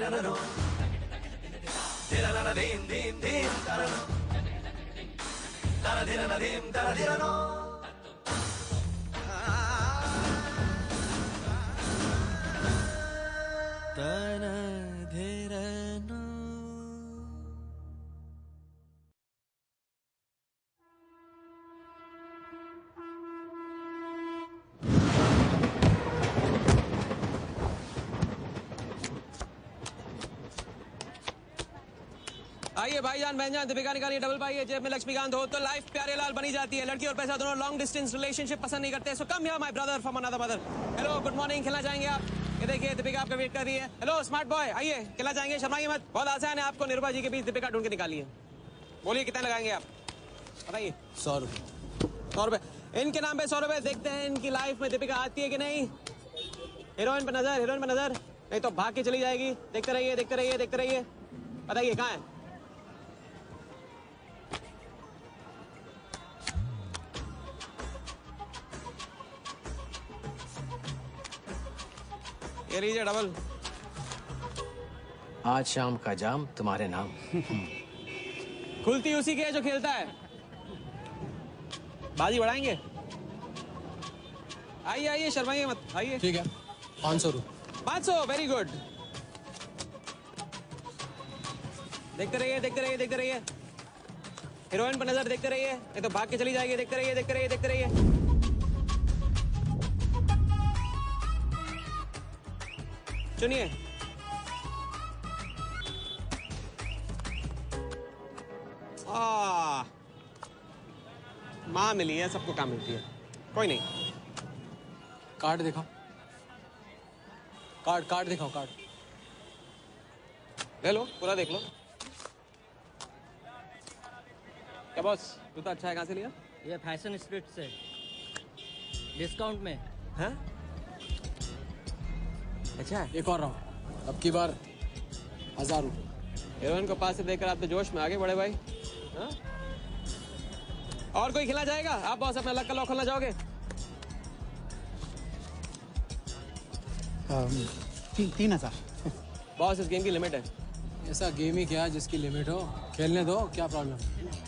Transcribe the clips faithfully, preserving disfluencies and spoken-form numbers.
आइए भाईजान बहनजान, दीपिका निकालिए डबल पाइए, जेब में लक्ष्मीकांत हो तो लाइफ प्यारे लाल बनी जाती है। लड़की और पैसा दोनों लॉन्ग डिस्टेंस रिलेशनशिप पसंद नहीं करते। So come here my brother from another mother. Hello good morning, खेलना चाहेंगे आप? ये देखिए दीपिका आपका वेट कर रही है। हेलो स्मार्ट बॉय, आइए खेलना चाहेंगे? शर्माइए मत, बहुत आसान है। आपको निर्भा जी के बीच दीपिका ढूंढ के निकालिए। बोलिए कितना लगाएंगे आप, बताइए। सौ रुपये। सौ रुपये इनके नाम पे सौ रुपये। देखते हैं इनकी लाइफ में दीपिका आती है कि नहीं। हीरोइन पे नजर, हीरोइन पे नजर, नहीं तो भाग के चली जाएगी। देखते रहिए देखते रहिए देखते रहिए, बताइए कहाँ है? ये लीजिए डबल। आज शाम का जाम तुम्हारे नाम। खुलती उसी की है जो खेलता है। बाजी बढ़ाएंगे? आइए आइए, शर्माइए मत, आइए। ठीक है, पाँच सौ रुपये। पाँच सौ, वेरी गुड। देखते रहिए देखते रहिए देखते रहिए, हीरोइन पर नजर, देखते रहिए नहीं तो भाग के चली जाएगी। देखते रहिए देखते रहिए देखते रहिए। सुनिए, आ माँ मिली है, सबको काम मिलती है। कोई नहीं। कार्ड दिखाओ, कार्ड कार्ड दिखाओ, कार्ड ले लो, पूरा देख लो। क्या बॉस, जूता अच्छा है, कहाँ से लिया? ये फैशन स्ट्रीट से, डिस्काउंट में। हाँ अच्छा है। एक और राउंड, अब की बार हजार रुपये। हीरोइन को पास से देखकर आप तो जोश में आगे बड़े भाई। हा? और कोई खिला जाएगा? आप बॉस अपना लक का लॉक खोलना चाहोगे? ती, तीन हजार। बॉस इस गेम की लिमिट है। ऐसा गेम ही क्या जिसकी लिमिट हो, खेलने दो, क्या प्रॉब्लम?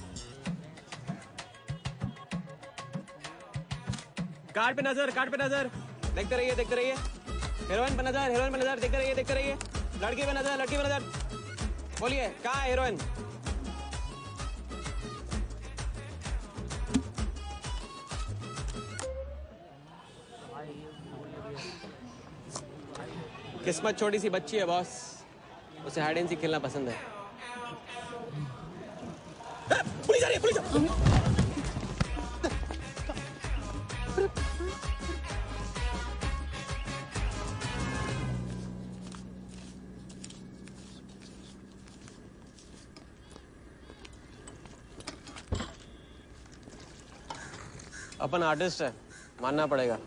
कार्ड पे नजर, कार्ड पे नजर, देखते रहिए देखते रहिए। हीरोइन पे नजर, हीरोइन पे नजर, देखते रहिए देखते रहिए। लड़की पे नजर, लड़की पे नजर। बोलिए कहाँ है हीरोइन? किस्मत छोटी सी बच्ची है बॉस, उसे हाइड एंड सीक खेलना पसंद है। पुलिस आ रही है, पुलिस आ रही है। अपन आर्टिस्ट है, मानना पड़ेगा।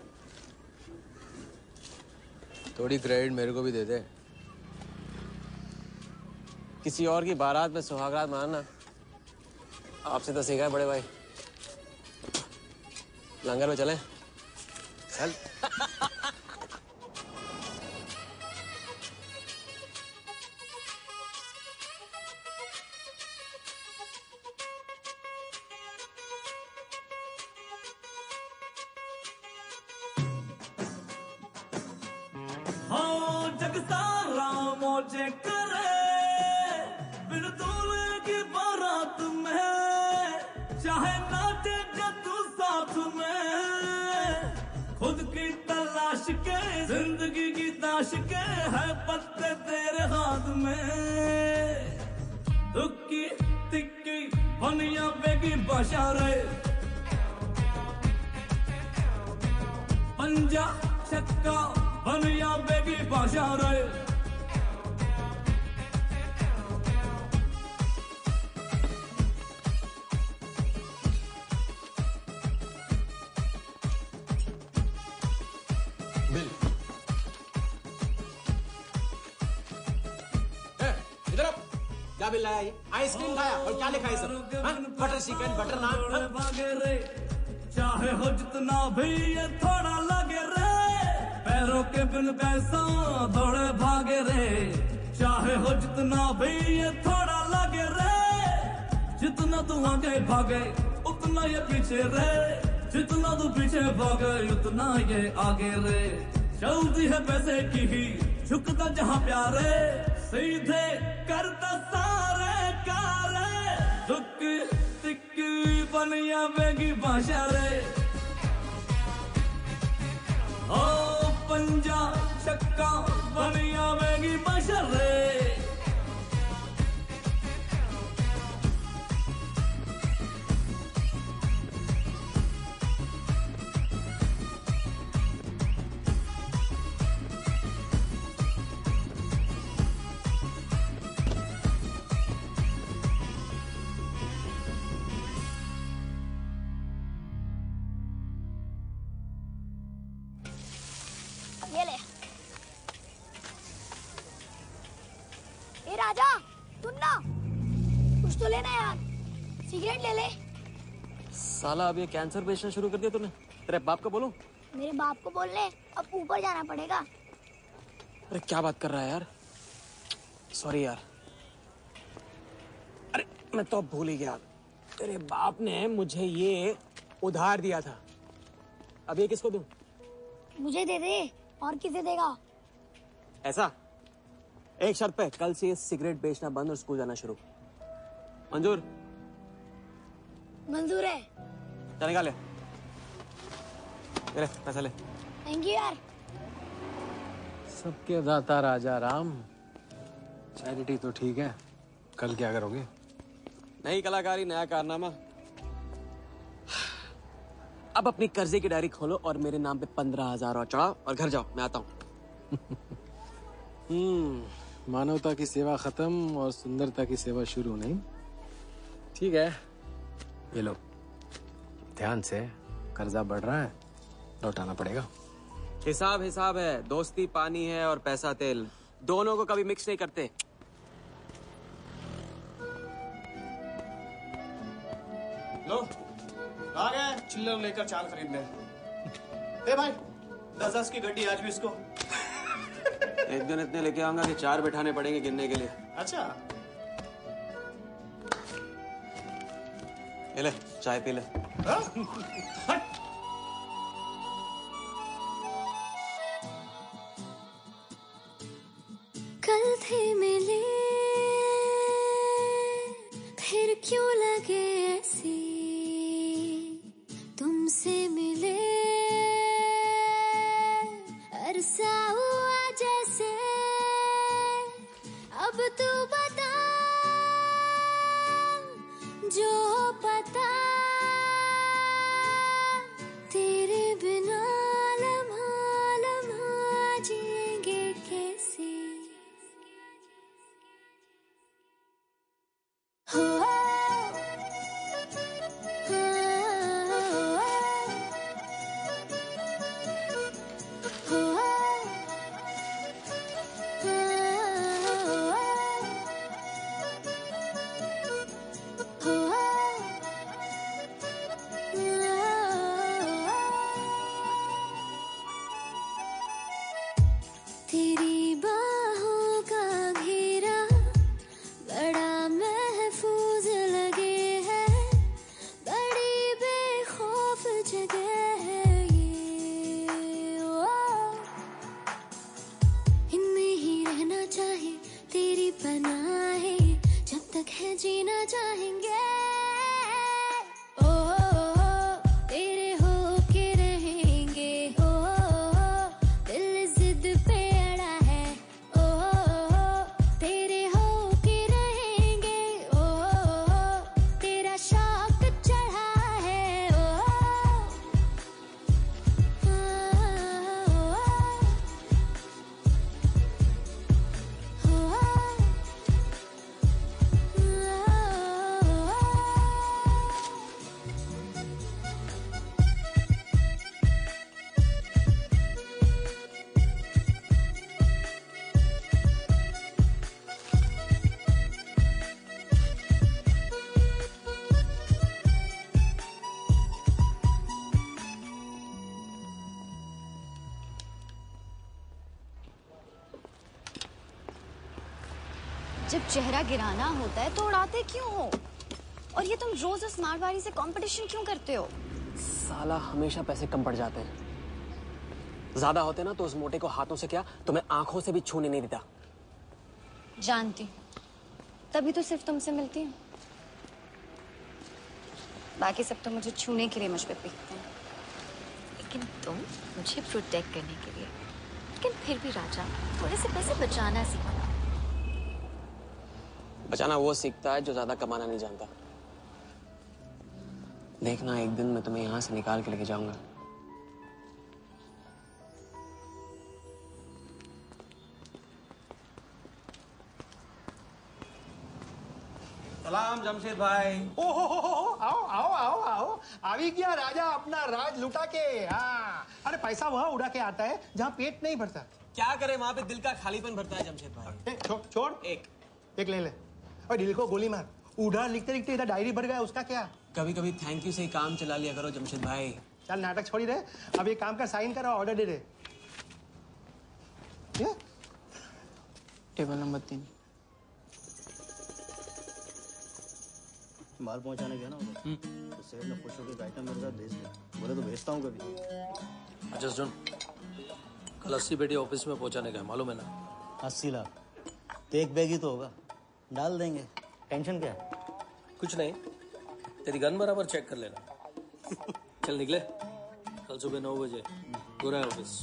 थोड़ी क्रेडिट मेरे को भी दे दे। किसी और की बारात में सुहागरात मनाना आपसे तो सीखा है बड़े भाई। लंगर में चलें? चल। जग सारा मौजे करे बिन दूल्हे की बारात में, चाहे नाचे जद्दू साथ में। खुद की तलाश के जिंदगी की ताश के है पत्ते तेरे हाथ में। दुक्की तिक्की बनिया बेगी बशारे, पंजा चक्का बनिया बेगी बाजारे। बिल। इधर आओ। क्या बिल लाया ये? आइसक्रीम खाया और क्या लिखा है sir? Butter chicken, butter naan. भागे रे चाहे हो जितना भी ये थोड़ा लगे रे, पैरों के बिन पैसा दौड़े भागे रे। चाहे हो जितना भी ये थोड़ा लगे रे, जितना तू आगे भागे उतना ये पीछे रे, जितना तू पीछे भागे उतना ये आगे रे। चलती है पैसे की ही झुकता जहाँ प्यारे, सीधे करता सारे कारे, दुक्की तिक्की बनिया बेगी भाषा रे। ओ पंजा छक्का बनिया बेगी भाषा रे। ये ले। ए राजा, सुन ना, कुछ तो लेना यार, सिगरेट ले ले। साला अब ये कैंसर बेचना शुरू कर दिया तूने। तेरे बाप को बोलूं? मेरे बाप को बोल ले, अब ऊपर जाना पड़ेगा। अरे क्या बात कर रहा है यार, सॉरी यार। अरे मैं तो भूल ही गया, तेरे बाप ने मुझे ये उधार दिया था। अब ये किसको दूं? मुझे दे दे, और किसे देगा? ऐसा एक शर्त पे, कल से ये सिगरेट बेचना बंद और स्कूल जाना शुरू। मंजूर? मंजूर है। चल निकाल ले, ले पैसा ले। थैंक यू यार। सबके दाता राजा राम। चैरिटी तो ठीक है, कल क्या करोगे? नई कलाकारी, नया कारनामा। अब अपनी कर्जे की डायरी खोलो और मेरे नाम पे पंद्रह हजार और चढ़ाओ और घर जाओ, मैं आता हूँ। हम्म मानवता की सेवा खत्म और सुंदरता की सेवा शुरू नहीं। ठीक है, ये लो, ध्यान से, कर्जा बढ़ रहा है, लौटाना पड़ेगा। हिसाब हिसाब है, दोस्ती पानी है और पैसा तेल, दोनों को कभी मिक्स नहीं करते। लो आ गए चिल्लर लेकर चाल खरीदने। ए भाई, दस दस की गड्डी आज भी इसको। एक दिन इतने लेके आऊंगा कि चार बिठाने पड़ेंगे गिनने के लिए। अच्छा, ये ले, चाय पी ले। हाँ? हट। कल थे मिले फिर क्यों लगे ऐसी, तुमसे मिले अरसा हुआ जैसे, अब तू बता जो पता, तेरे बिना लम्हा लम्हा जिएंगे कैसे। हो तेरी बाहों का घेरा बड़ा महफूज लगे है, बड़ी बेखौफ जगह है ये। ओ इनमें ही रहना चाहे, तेरी पनाह है, जब तक है जीना चाहेंगे। तेरे हो के रहेंगे, हो दिल जिद पे अड़ा जब चेहरा गिराना होता है तो उड़ाते क्यों हो? और ये तुम रोज उस मारवाड़ी से कंपटीशन क्यों करते हो? साला हमेशा पैसे कम पड़ जाते हैं। ज्यादा होते ना तो उस मोटे को हाथों से क्या तुम्हें आंखों से भी छूने नहीं देता। जानती, तभी तो सिर्फ तुमसे मिलती हूँ। बाकी सब तो मुझे छूने के लिए मुझ पे पीटते हैं, लेकिन तुम मुझे प्रोटेक्ट करने के लिए। लेकिन फिर भी राजा, थोड़े से पैसे बचाना सीखो। बचाना वो सीखता है जो ज्यादा कमाना नहीं जानता। देखना, एक दिन मैं तुम्हें यहां से निकाल के लेके जाऊंगा। सलाम जमशेद भाई। ओ हो हो हो आओ आओ आओ आओ आवी गया राजा अपना राज लुटा के। हाँ, अरे पैसा वहाँ उड़ा के आता है जहाँ पेट नहीं भरता। क्या करे, वहां पे दिल का खालीपन भरता है जमशेद भाई। ए, छो, छोड़ एक एक ले ले और दिल को गोली मार। उड़ा लिखते लिखते इधर डायरी भर गया, उसका क्या? कभी कभी थैंक यू से ही काम चला लिया करो जमशेद भाई। चल नाटक छोड़ी रहे, अब ये काम का साइन करा, ऑर्डर दे दे। ये? टेबल नंबर तीन। माल पहुंचाने गया ना उधर, तो सेठ ने खुश होकर आइटम मेरे साथ भेज दिया। बोले तो भेजता हूँ कभी। अच्छा सुन, कल अस्सी पेटी ऑफिस में पहुंचाने का मालूम है ना? अस्सी लाख तो एक बैग ही तो होगा, डाल देंगे। टेंशन क्या है? कुछ नहीं, तेरी गन बराबर चेक कर लेना। चल निकले, कल सुबह नौ बजे गोरा ऑफिस।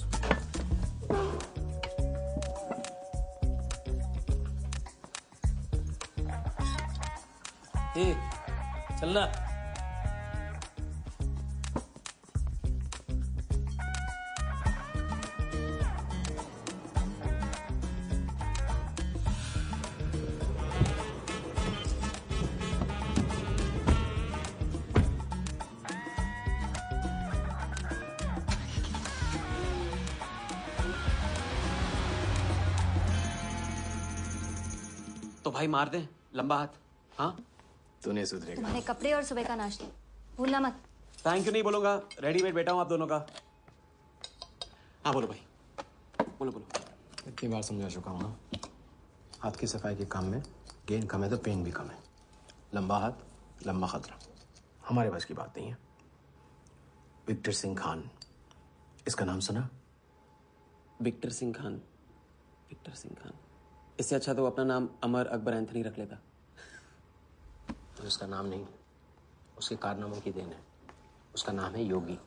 ए, चलना। तो भाई मार दे लंबा हाथ। हाँ, तू नहीं सुधरेगा। तुम्हारे कपड़े और सुबह का नाश्ता भूलना मत। थैंक यू नहीं बोलूंगा, रेडीमेड बैठा हूं आप दोनों का। हाँ बोलो भाई, बोलो बोलो। इतनी बार समझा चुका हूँ, हाथ की सफाई के काम में गेन कम है तो पेन भी कम है। लंबा हाथ लंबा खतरा, हमारे बस की बात नहीं है। विक्टर सिंह खान, इसका नाम सुना? Victor Singh Khan, Victor Singh Khan. इससे अच्छा तो अपना नाम अमर अकबर एंथनी रख लेता। तो उसका नाम नहीं, उसके कारनामों की देन है। उसका नाम है योगी।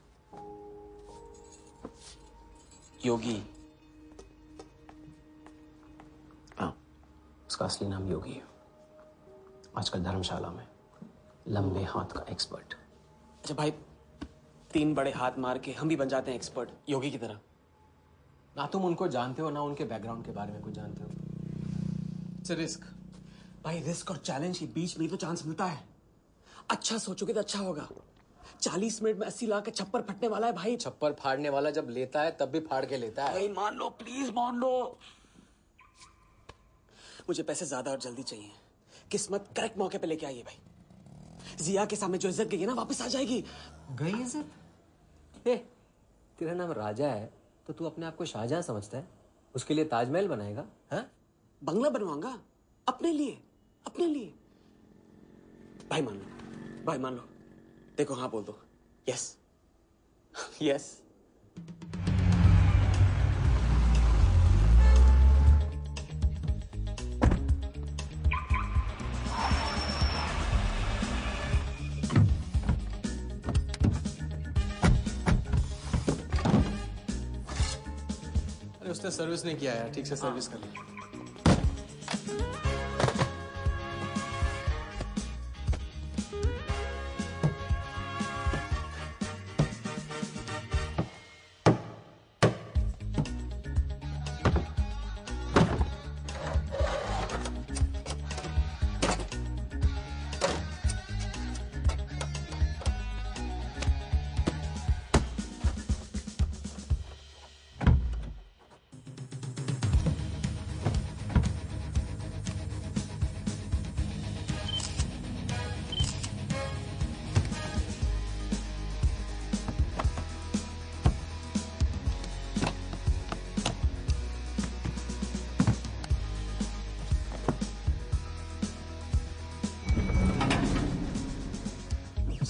योगी? हाँ, उसका असली नाम योगी है। आजकल धर्मशाला में लंबे हाथ का एक्सपर्ट। अच्छा भाई, तीन बड़े हाथ मार के हम भी बन जाते हैं एक्सपर्ट योगी की तरह। ना तुम उनको जानते हो ना उनके बैकग्राउंड के बारे में कुछ जानते हो। इट्स रिस्क भाई, रिस्क और चैलेंज के बीच में ही तो चांस मिलता है। अच्छा सोचोगे तो अच्छा होगा। चालीस मिनट में अस्सी लाख का छप्पर फटने वाला है भाई। छप्पर फाड़ने वाला जब लेता है तब भी फाड़ के लेता है। भाई मान लो, प्लीज मान लो। मुझे पैसे ज्यादा और जल्दी चाहिए। किस्मत करेक्ट मौके पे लेके आइए भाई। जिया के सामने जो इज्जत गई है ना, वापस आ जाएगी। गई इज्जत? ए, तेरा नाम राजा है तो तू अपने आप को शाहजहां समझता है? उसके लिए ताजमहल बनाएगा? हाँ, बंगला बनवाऊंगा अपने लिए, अपने लिए। भाई मान लो, भाई मान लो। देखो हाँ बोल दो। Yes yes. अरे उसने सर्विस नहीं किया यार, ठीक से सर्विस कर लिया।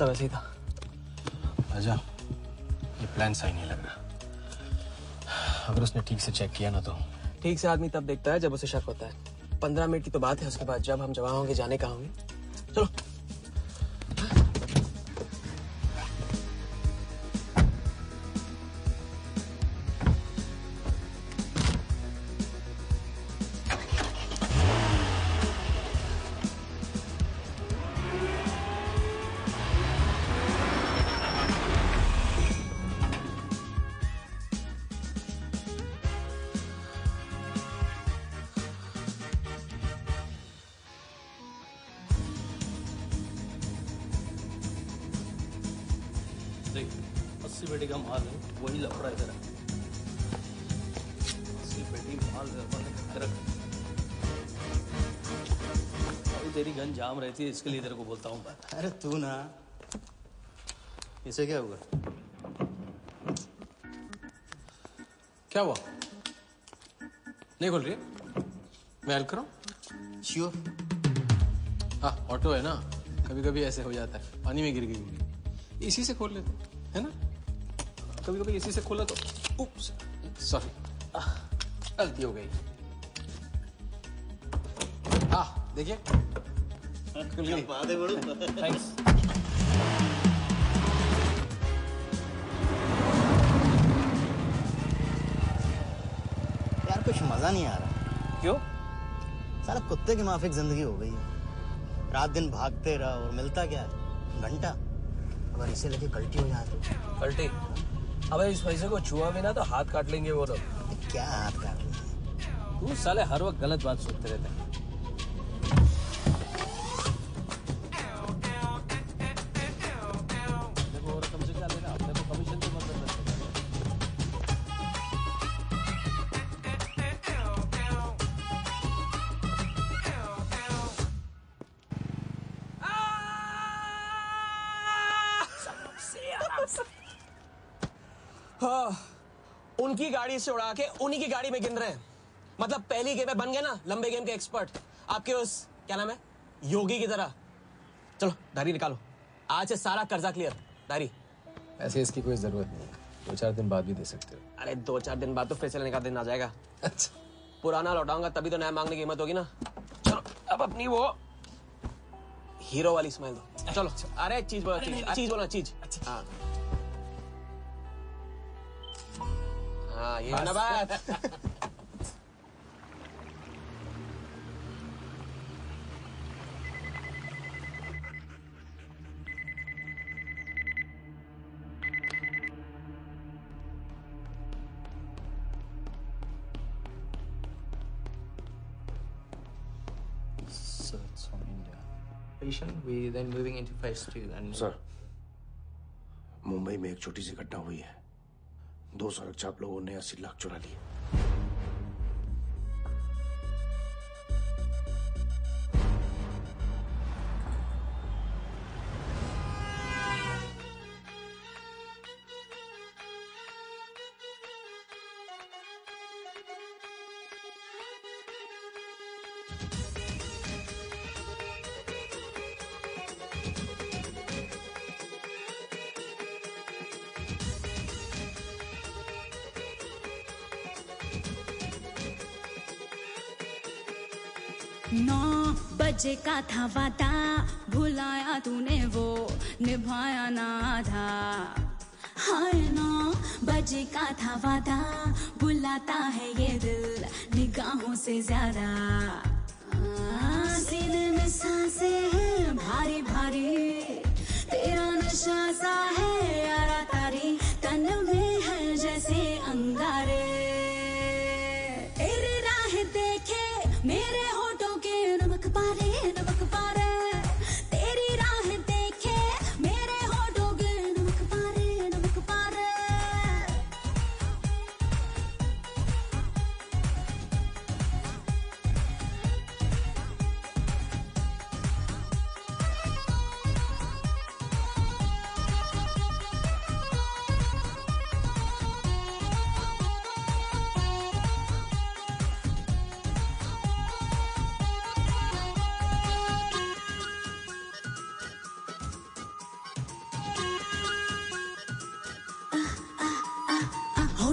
सब ऐसे ही था। राजा, ये प्लान सही नहीं लग रहा। अगर उसने ठीक से चेक किया ना तो। ठीक से आदमी तब देखता है जब उसे शक होता है। पंद्रह मिनट की तो बात है, उसके बाद जब हम जवान होंगे जाने कहाँ होंगे। चलो। देख, अस्सी पेटी का माल है, वही लफड़ा है तेरा। अस्सी पेटी माल है, अभी तेरी गन जाम रहती है, इसके लिए तेरे को बोलता हूँ। अरे तू ना, इसे क्या हुआ? क्या हुआ? नहीं खोल रही? मैं हेल्प करूं? श्योर। हाँ, ऑटो है ना, कभी कभी ऐसे हो जाता है। पानी में गिर गई होगी, इसी से खोल लेते है ना। कभी कभी इसी से खोला तो उप्स, सॉरी, गलती हो गई। हाँ देखिए, थैंक्स। यार कुछ मजा नहीं आ रहा। क्यों? साला कुत्ते की माफिक जिंदगी हो गई है। रात दिन भागते रहो और मिलता क्या है? घंटा। अगर इसे लेके कल्टी हो जाए तो? कल्टी? अबे इस पैसे को छुआ भी ना तो हाथ काट लेंगे वो लोग। क्या हाथ काट लेंगे? तू साले हर वक्त गलत बात सोचते रहते हैं। देखो और कम से क्या लेना, अपने को कमीशन की मदद करते हैं। हाँ, उनकी गाड़ी से उड़ा के उन्हीं की गाड़ी में गिन रहे हैं। मतलब पहली गेम में बन गए ना लंबे गेम के एक्सपर्ट। आपके उस क्या नाम है योगी की तरह। चलो डायरी निकालो, आज से सारा कर्जा क्लियर। डायरी। ऐसे इसकी कोई जरूरत नहीं, दो चार दिन बाद भी दे सकते हो। अरे दो चार दिन बाद तो फिर से लेने का दिन आ जाएगा। अच्छा, पुराना लौटाऊंगा तभी तो नया मांगने की हिम्मत होगी ना। चलो अब अपनी वो हीरो वाली स्माइल दो। चलो अरे चीज बोलो, चीज चीज बोलो, चीज। हाँ हाँ ये ना बात। Search on India. Patient, we then moving into phase two and. Sir, Mumbai में एक छोटी सी घटना हुई है। दो सड़क चाप लोगों ने अस्सी लाख चुरा लिए। नौ बजे का था वादा, भुलाया तूने वो निभाया ना आधा। हाय नौ बजे का था वादा, बुलाता है ये दिल निगाहों से ज्यादा। आ, सीने में सांसें हैं भारी भारी, तेरा नशा सा है यारा तारी, तन में है जैसे अंगारे। तेरी राह देखे मेरे होठों के नमक पारे नमक पारे, तेरी राह देखे मेरे होठों के नमक पारे नमक पारे।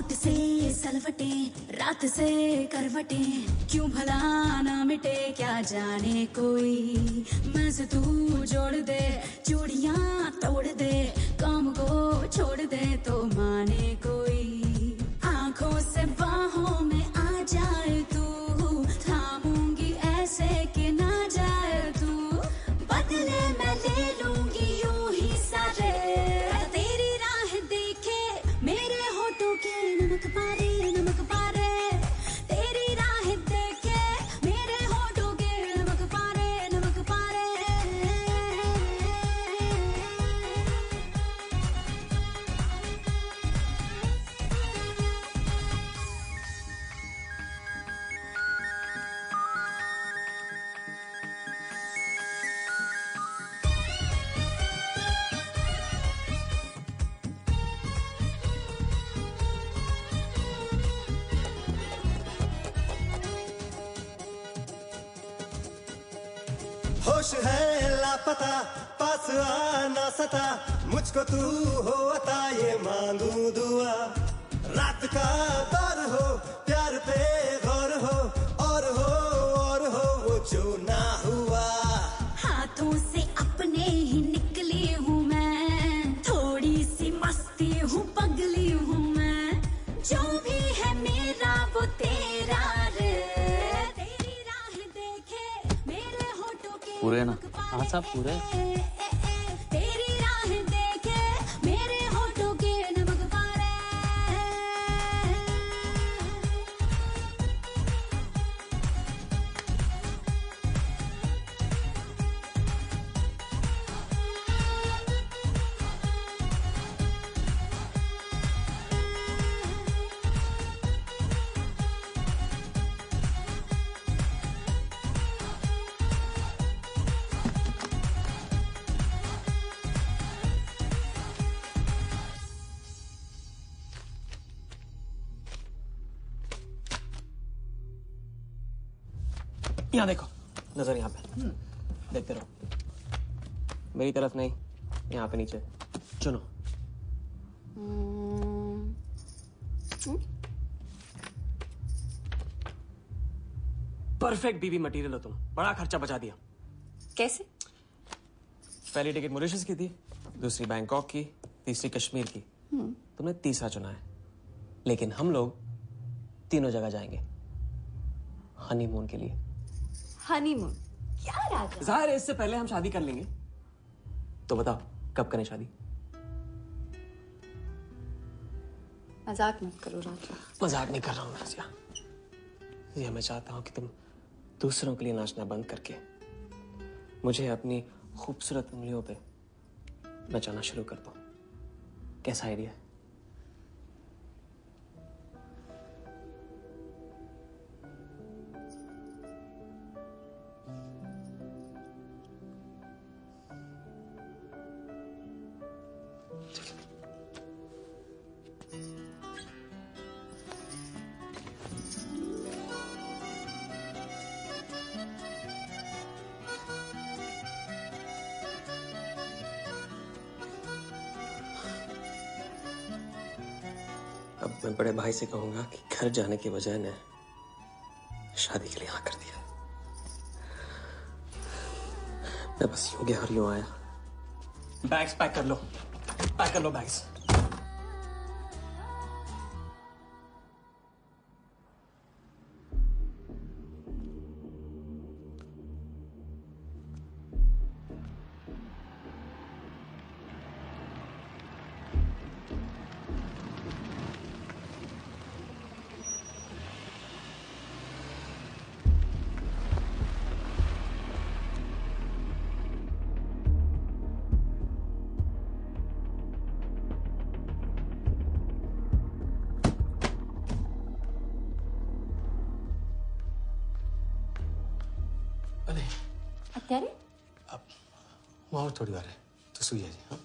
होठ से सलवटे रात से करवटे क्यों भला ना मिटे क्या जाने कोई मैं से तू जोड़ दे चूड़ियां तोड़ दे काम को छोड़ दे तो माने कोई आंखों से बाहों में आ जाए तू थामूंगी ऐसे कि ना जाए तू बदले मैं ले लूंगी यूं ही सारे तेरी राह देखे मेरे होठों के नमक पारे नमक पारे तेरी राह देखे मेरे होठों के नमक पारे नमक पारे होश है लापता पास आना सता मुझको तू हो अता ये मांगू दुआ रात का दौर हो प्यार पे गौर हो और हो और हो वो जो ना हुआ हाथों से अपने ही निकली हूँ मैं थोड़ी सी मस्ती हूँ पगली हूँ मैं जो भी है मेरा वो तेरा रे तेरी राह देखे मेरे होठों के पूरे ना हाँ साहब पूरे तेरी राह देखे मेरे होठों के नमक पारे यहाँ देखो नजर यहाँ पे देखते रहो मेरी तरफ नहीं यहाँ पे नीचे चुनो परफेक्ट बीवी मटेरियल हो तुम बड़ा खर्चा बचा दिया कैसे? पहली टिकट मॉरिशस की थी दूसरी बैंकॉक की तीसरी कश्मीर की तुमने तीसरा चुना है लेकिन हम लोग तीनों जगह जाएंगे हनीमून के लिए हनीमून क्या राजा? जाहिर है इससे पहले हम शादी कर लेंगे तो बताओ कब करें शादी? मजाक मत करो राजा। मजाक नहीं कर रहा हूँ राजिया ये मैं चाहता हूँ कि तुम दूसरों के लिए नाचना बंद करके मुझे अपनी खूबसूरत उंगलियों पे नचाना शुरू कर दो कैसा आइडिया है? अब मैं बड़े भाई से कहूंगा कि घर जाने के बजाय ने शादी के लिए हाँ कर दिया। मैं बस यूं गया और यूं आया। बैग्स पैक कर लो, पैक कर लो बैग्स। क्या रे? अब वहाँ और थोड़ी बार है तो सुई है जी हाँ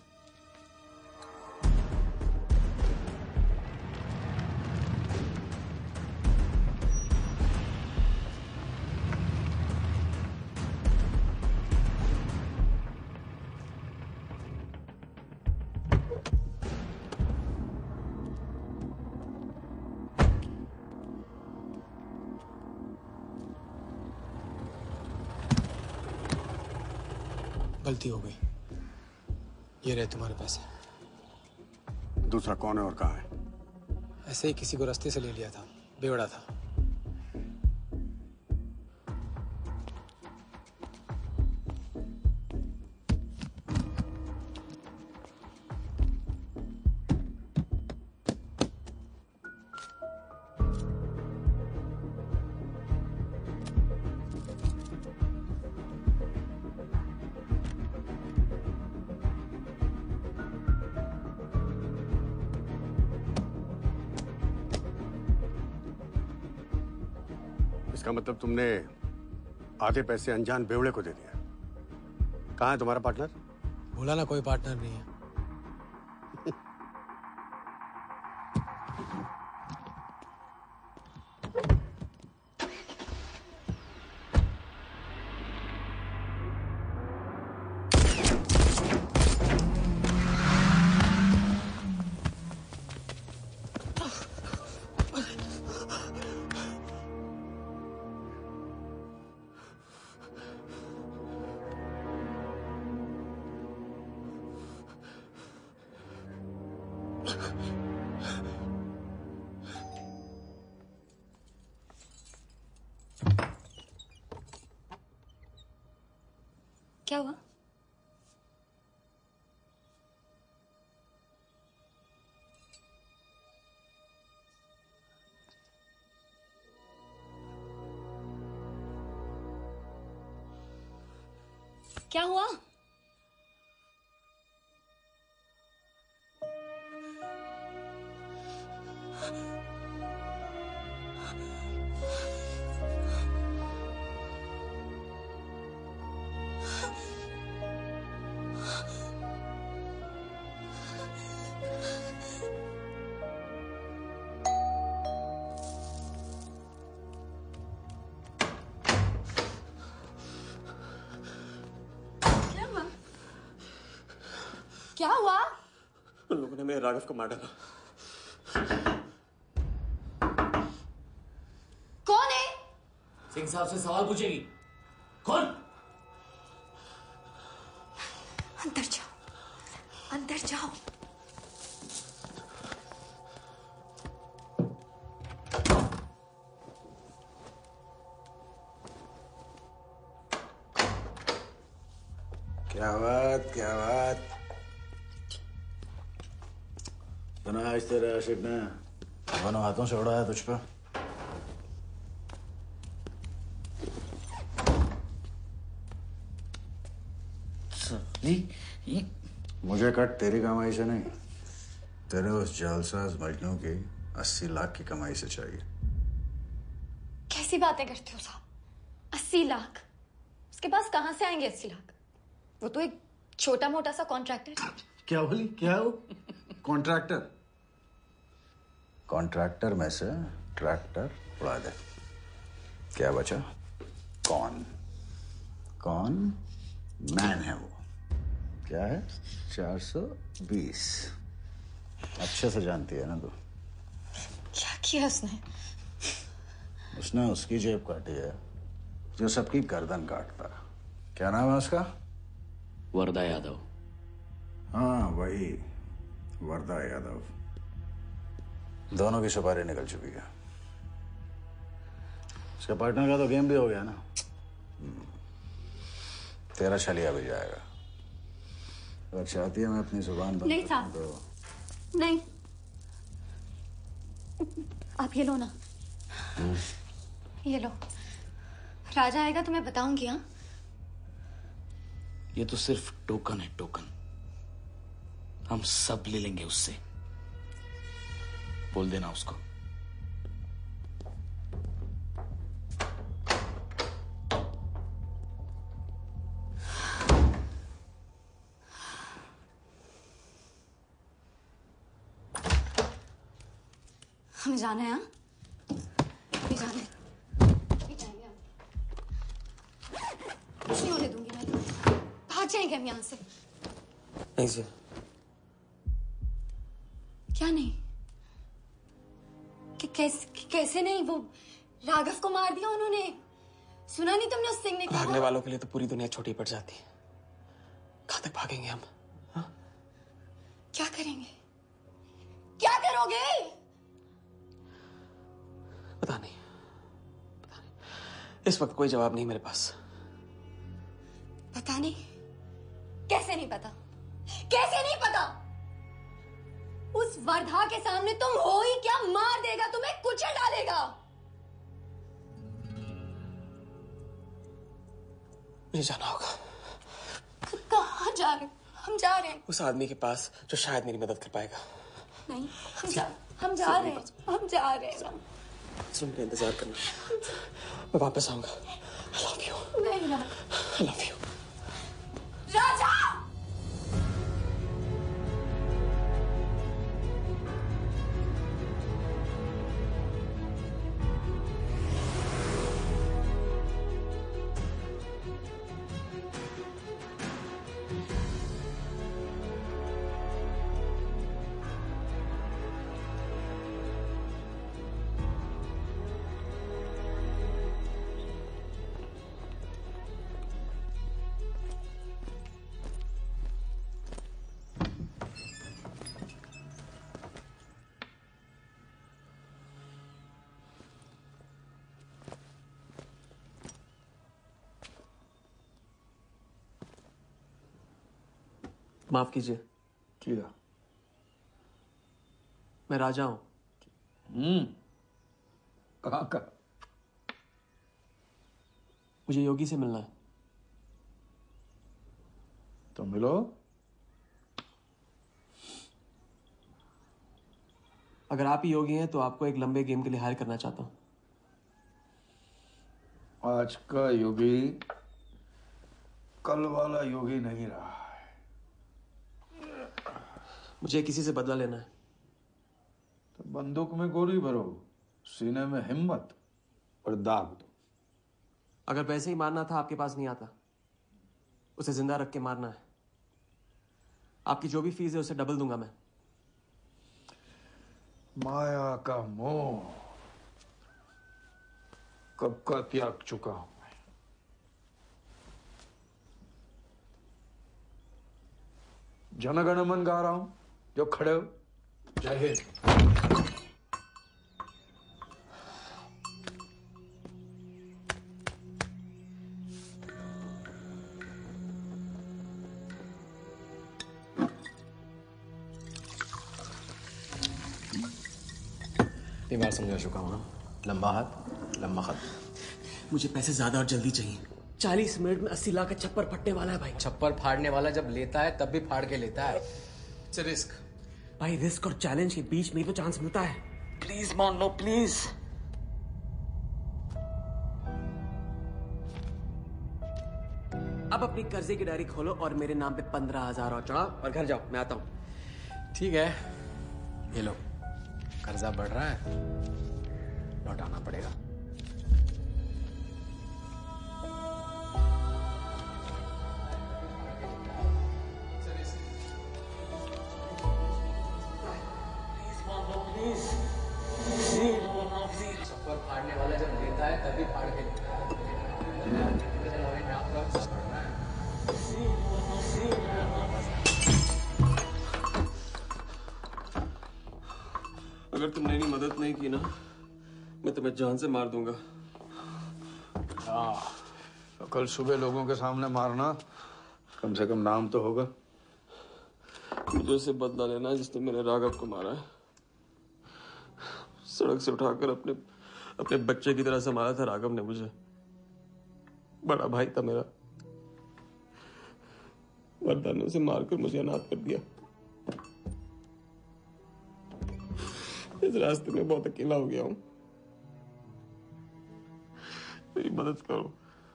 गलती हो गई। ये रहे तुम्हारे पैसे। दूसरा कौन है और कहाँ है? ऐसे ही किसी को रास्ते से ले लिया था, बेवड़ा था। इसका मतलब तुमने आधे पैसे अनजान बेवड़े को दे दिया। कहाँ है तुम्हारा पार्टनर? बोला ना, कोई पार्टनर नहीं है। क्या हुआ? क्या हुआ? क्या हुआ? उन लोगों ने मेरे राघव को मार डाला। कौन है? सिंह साहब से सवाल पूछेगी। कौन? अंदर जाओ, अंदर जाओ। क्या बात, क्या बात। सुना आज तेरे आशिक ने दोनों हाथों से उड़ाया तुझ पे। मुझे कट तेरी कमाई से नहीं, तेरे उस जालसाज मजनू की अस्सी लाख की कमाई से चाहिए। कैसी बातें करते हो साहब? अस्सी लाख? उसके पास कहां से आएंगे अस्सी लाख? वो तो एक छोटा मोटा सा कॉन्ट्रैक्टर है। क्या बोली? क्या हो? कॉन्ट्रैक्टर? कॉन्ट्रैक्टर में से ट्रैक्टर उड़ा दे। क्या बचा? कौन? कौन मैन है वो? क्या है? चार सौ बीस। अच्छे से जानती है ना तू? क्या किया उसने? उसने उसकी जेब काटी है जो सबकी गर्दन काटता। क्या नाम है उसका? वरदा यादव। हाँ वही, वरदा यादव। दोनों की सुपारी निकल चुकी है। उसके पार्टनर का तो गेम भी हो गया ना। तेरा छलिया भी जाएगा। अगर चाहती है मैं अपनी जुबान बंद नहीं साहब, तो... नहीं। आप ये लो ना, ये लो। राजा आएगा तो मैं बताऊंगी। हाँ, ये तो सिर्फ टोकन है, टोकन। हम सब ले लेंगे उससे। बोल देना उसको। हमें जाना है। हाँ, भी जाना है। भी जाएंगे हम। कुछ नहीं होने दूंगी मैं तुम्हें। भाग जाएंगे हम यहाँ से। नहीं सर। क्या नहीं? कि कैसे कैसे नहीं? वो राघव को मार दिया उन्होंने। सुना नहीं तुमने उस सिंह ने? भागने वालों के लिए तो पूरी दुनिया छोटी पड़ जाती है। कहां तक भागेंगे हम? हा? क्या करेंगे? क्या करोगे? पता नहीं, पता नहीं। इस वक्त कोई जवाब नहीं मेरे पास। पता नहीं? कैसे नहीं पता? कैसे नहीं पता? उस वर्धा के सामने तुम हो ही क्या, मार देगा तुम्हें, कुचल डालेगा। मुझे जाना होगा। कहाँ जा रहे? हम जा रहे हैं। उस आदमी के पास जो शायद मेरी मदद कर पाएगा। नहीं, हम जा हम जा रहे हैं। हम जा रहे हैं। सुन, मेरा इंतजार करना। मैं वापस आऊंगा। I love you. नहीं ना। I love you. राजा! माफ कीजिए। किया। मैं राजा हूं। हम्म। कहाँ का? मुझे योगी से मिलना है। तो मिलो। अगर आप ही योगी हैं तो आपको एक लंबे गेम के लिए हायर करना चाहता हूं। आज का योगी कल वाला योगी नहीं रहा है। मुझे किसी से बदला लेना है। तो बंदूक में गोली भरो, सीने में हिम्मत और दाग दो। अगर वैसे ही मारना था आपके पास नहीं आता, उसे जिंदा रख के मारना है। आपकी जो भी फीस है उसे डबल दूंगा मैं। माया का मोह कब का त्याग चुका हूं मैं। जनगण मन गा रहा हूं, जो खड़े हो। जय हिंद। ये बार समझा चुका हूं ना। लंबा हाथ, लंबा खत। मुझे पैसे ज्यादा और जल्दी चाहिए। चालीस मिनट में अस्सी लाख का छप्पर फटने वाला है भाई। छप्पर फाड़ने वाला जब लेता है तब भी फाड़ के लेता है। It's a risk. भाई रिस्क और चैलेंज के बीच में ही तो चांस मिलता है। प्लीज मान लो, प्लीज। अब अपनी कर्जे की डायरी खोलो और मेरे नाम पे पंद्रह हजार और चढ़ाओ और घर जाओ। मैं आता हूं। ठीक है, ये लो। कर्जा बढ़ रहा है, लौटाना पड़ेगा। छप्पर फाड़ने वाला जब लेता है तभी फाड़ के लेता है। अगर तुमने मेरी मदद नहीं की ना, मैं तुम्हें जान से मार दूंगा। हाँ, तो कल सुबह लोगों के सामने मारना, कम से कम नाम तो होगा। मुझे उससे बदला लेना है जिसने मेरे राघव को मारा है। सड़क से उठाकर अपने अपने बच्चे की तरह संभाला था राघव ने मुझे। बड़ा भाई था मेरा। वर्धा ने उसे मारकर मुझे अनाथ कर दिया। इस रास्ते में बहुत अकेला हो गया हूं। मेरी मदद करो,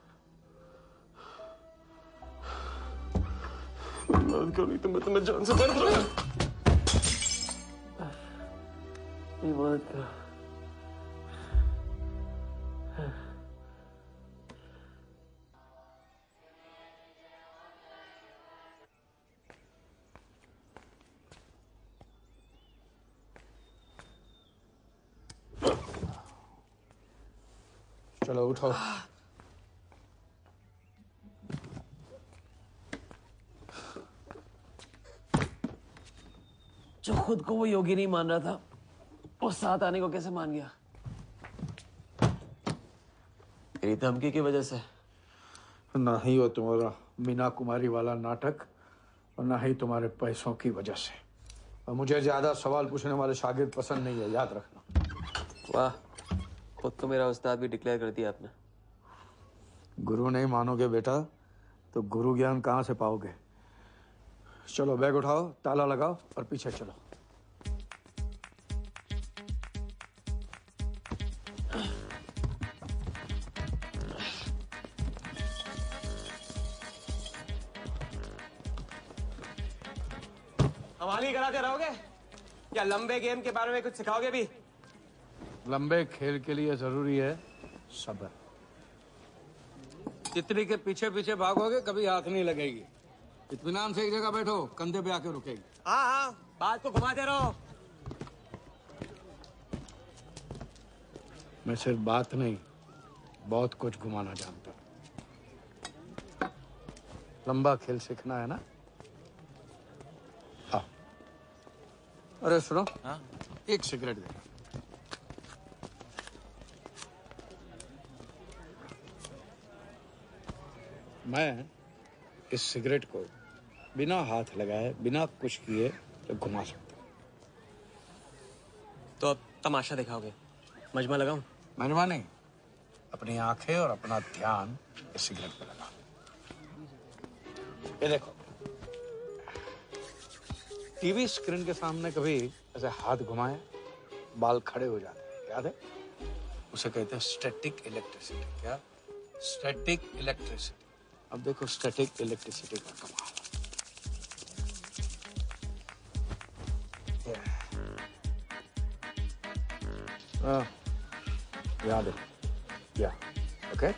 मेरी मदद करो, नहीं तो मैं तुम्हें जान से मार दूंगा। मेरी मदद करो। चलो उठाओ। खुद को वो योगी नहीं मान रहा था, वो साथ आने को कैसे मान गया? मेरी धमकी की वजह से? ना ही वो तुम्हारा मीना कुमारी वाला नाटक और ना ही तुम्हारे पैसों की वजह से। और मुझे ज्यादा सवाल पूछने वाले शागिर्द पसंद नहीं है, याद रखना। वाह, खुद को मेरा उस्ताद भी डिक्लेयर कर दिया आपने। गुरु नहीं मानोगे बेटा तो गुरु ज्ञान कहाँ से पाओगे? चलो बैग उठाओ, ताला लगाओ और पीछे चलो। हमारी कराते रहोगे या लंबे गेम के बारे में कुछ सिखाओगे भी? लंबे खेल के लिए जरूरी है सब्र। तितली के पीछे पीछे भागोगे कभी हाथ नहीं लगेगी। इत्मीनान से एक जगह बैठो, कंधे पे आके रुकेगी। हाँ हाँ, बात को घुमाते रहो। मैं सिर्फ बात नहीं, बहुत कुछ घुमाना जानता हूं। लंबा खेल सीखना है ना? हाँ। अरे सुनो, हाँ? एक सिगरेट दे। मैं इस सिगरेट को बिना हाथ लगाए, बिना कुछ किए तो घुमा सकता हूँ। तो अब तमाशा दिखाओगे? मजमा लगाऊं? मजमा नहीं, अपनी आंखें और अपना ध्यान इस सिगरेट पर लगा। ये देखो, टीवी स्क्रीन के सामने कभी ऐसे हाथ घुमाए बाल खड़े हो जाते हैं, याद है? उसे कहते हैं स्टैटिक इलेक्ट्रिसिटी। क्या? Static electricity. अब देखो स्टैटिक इलेक्ट्रिसिटी का कमाल। हाँ, याद है? या, ओके?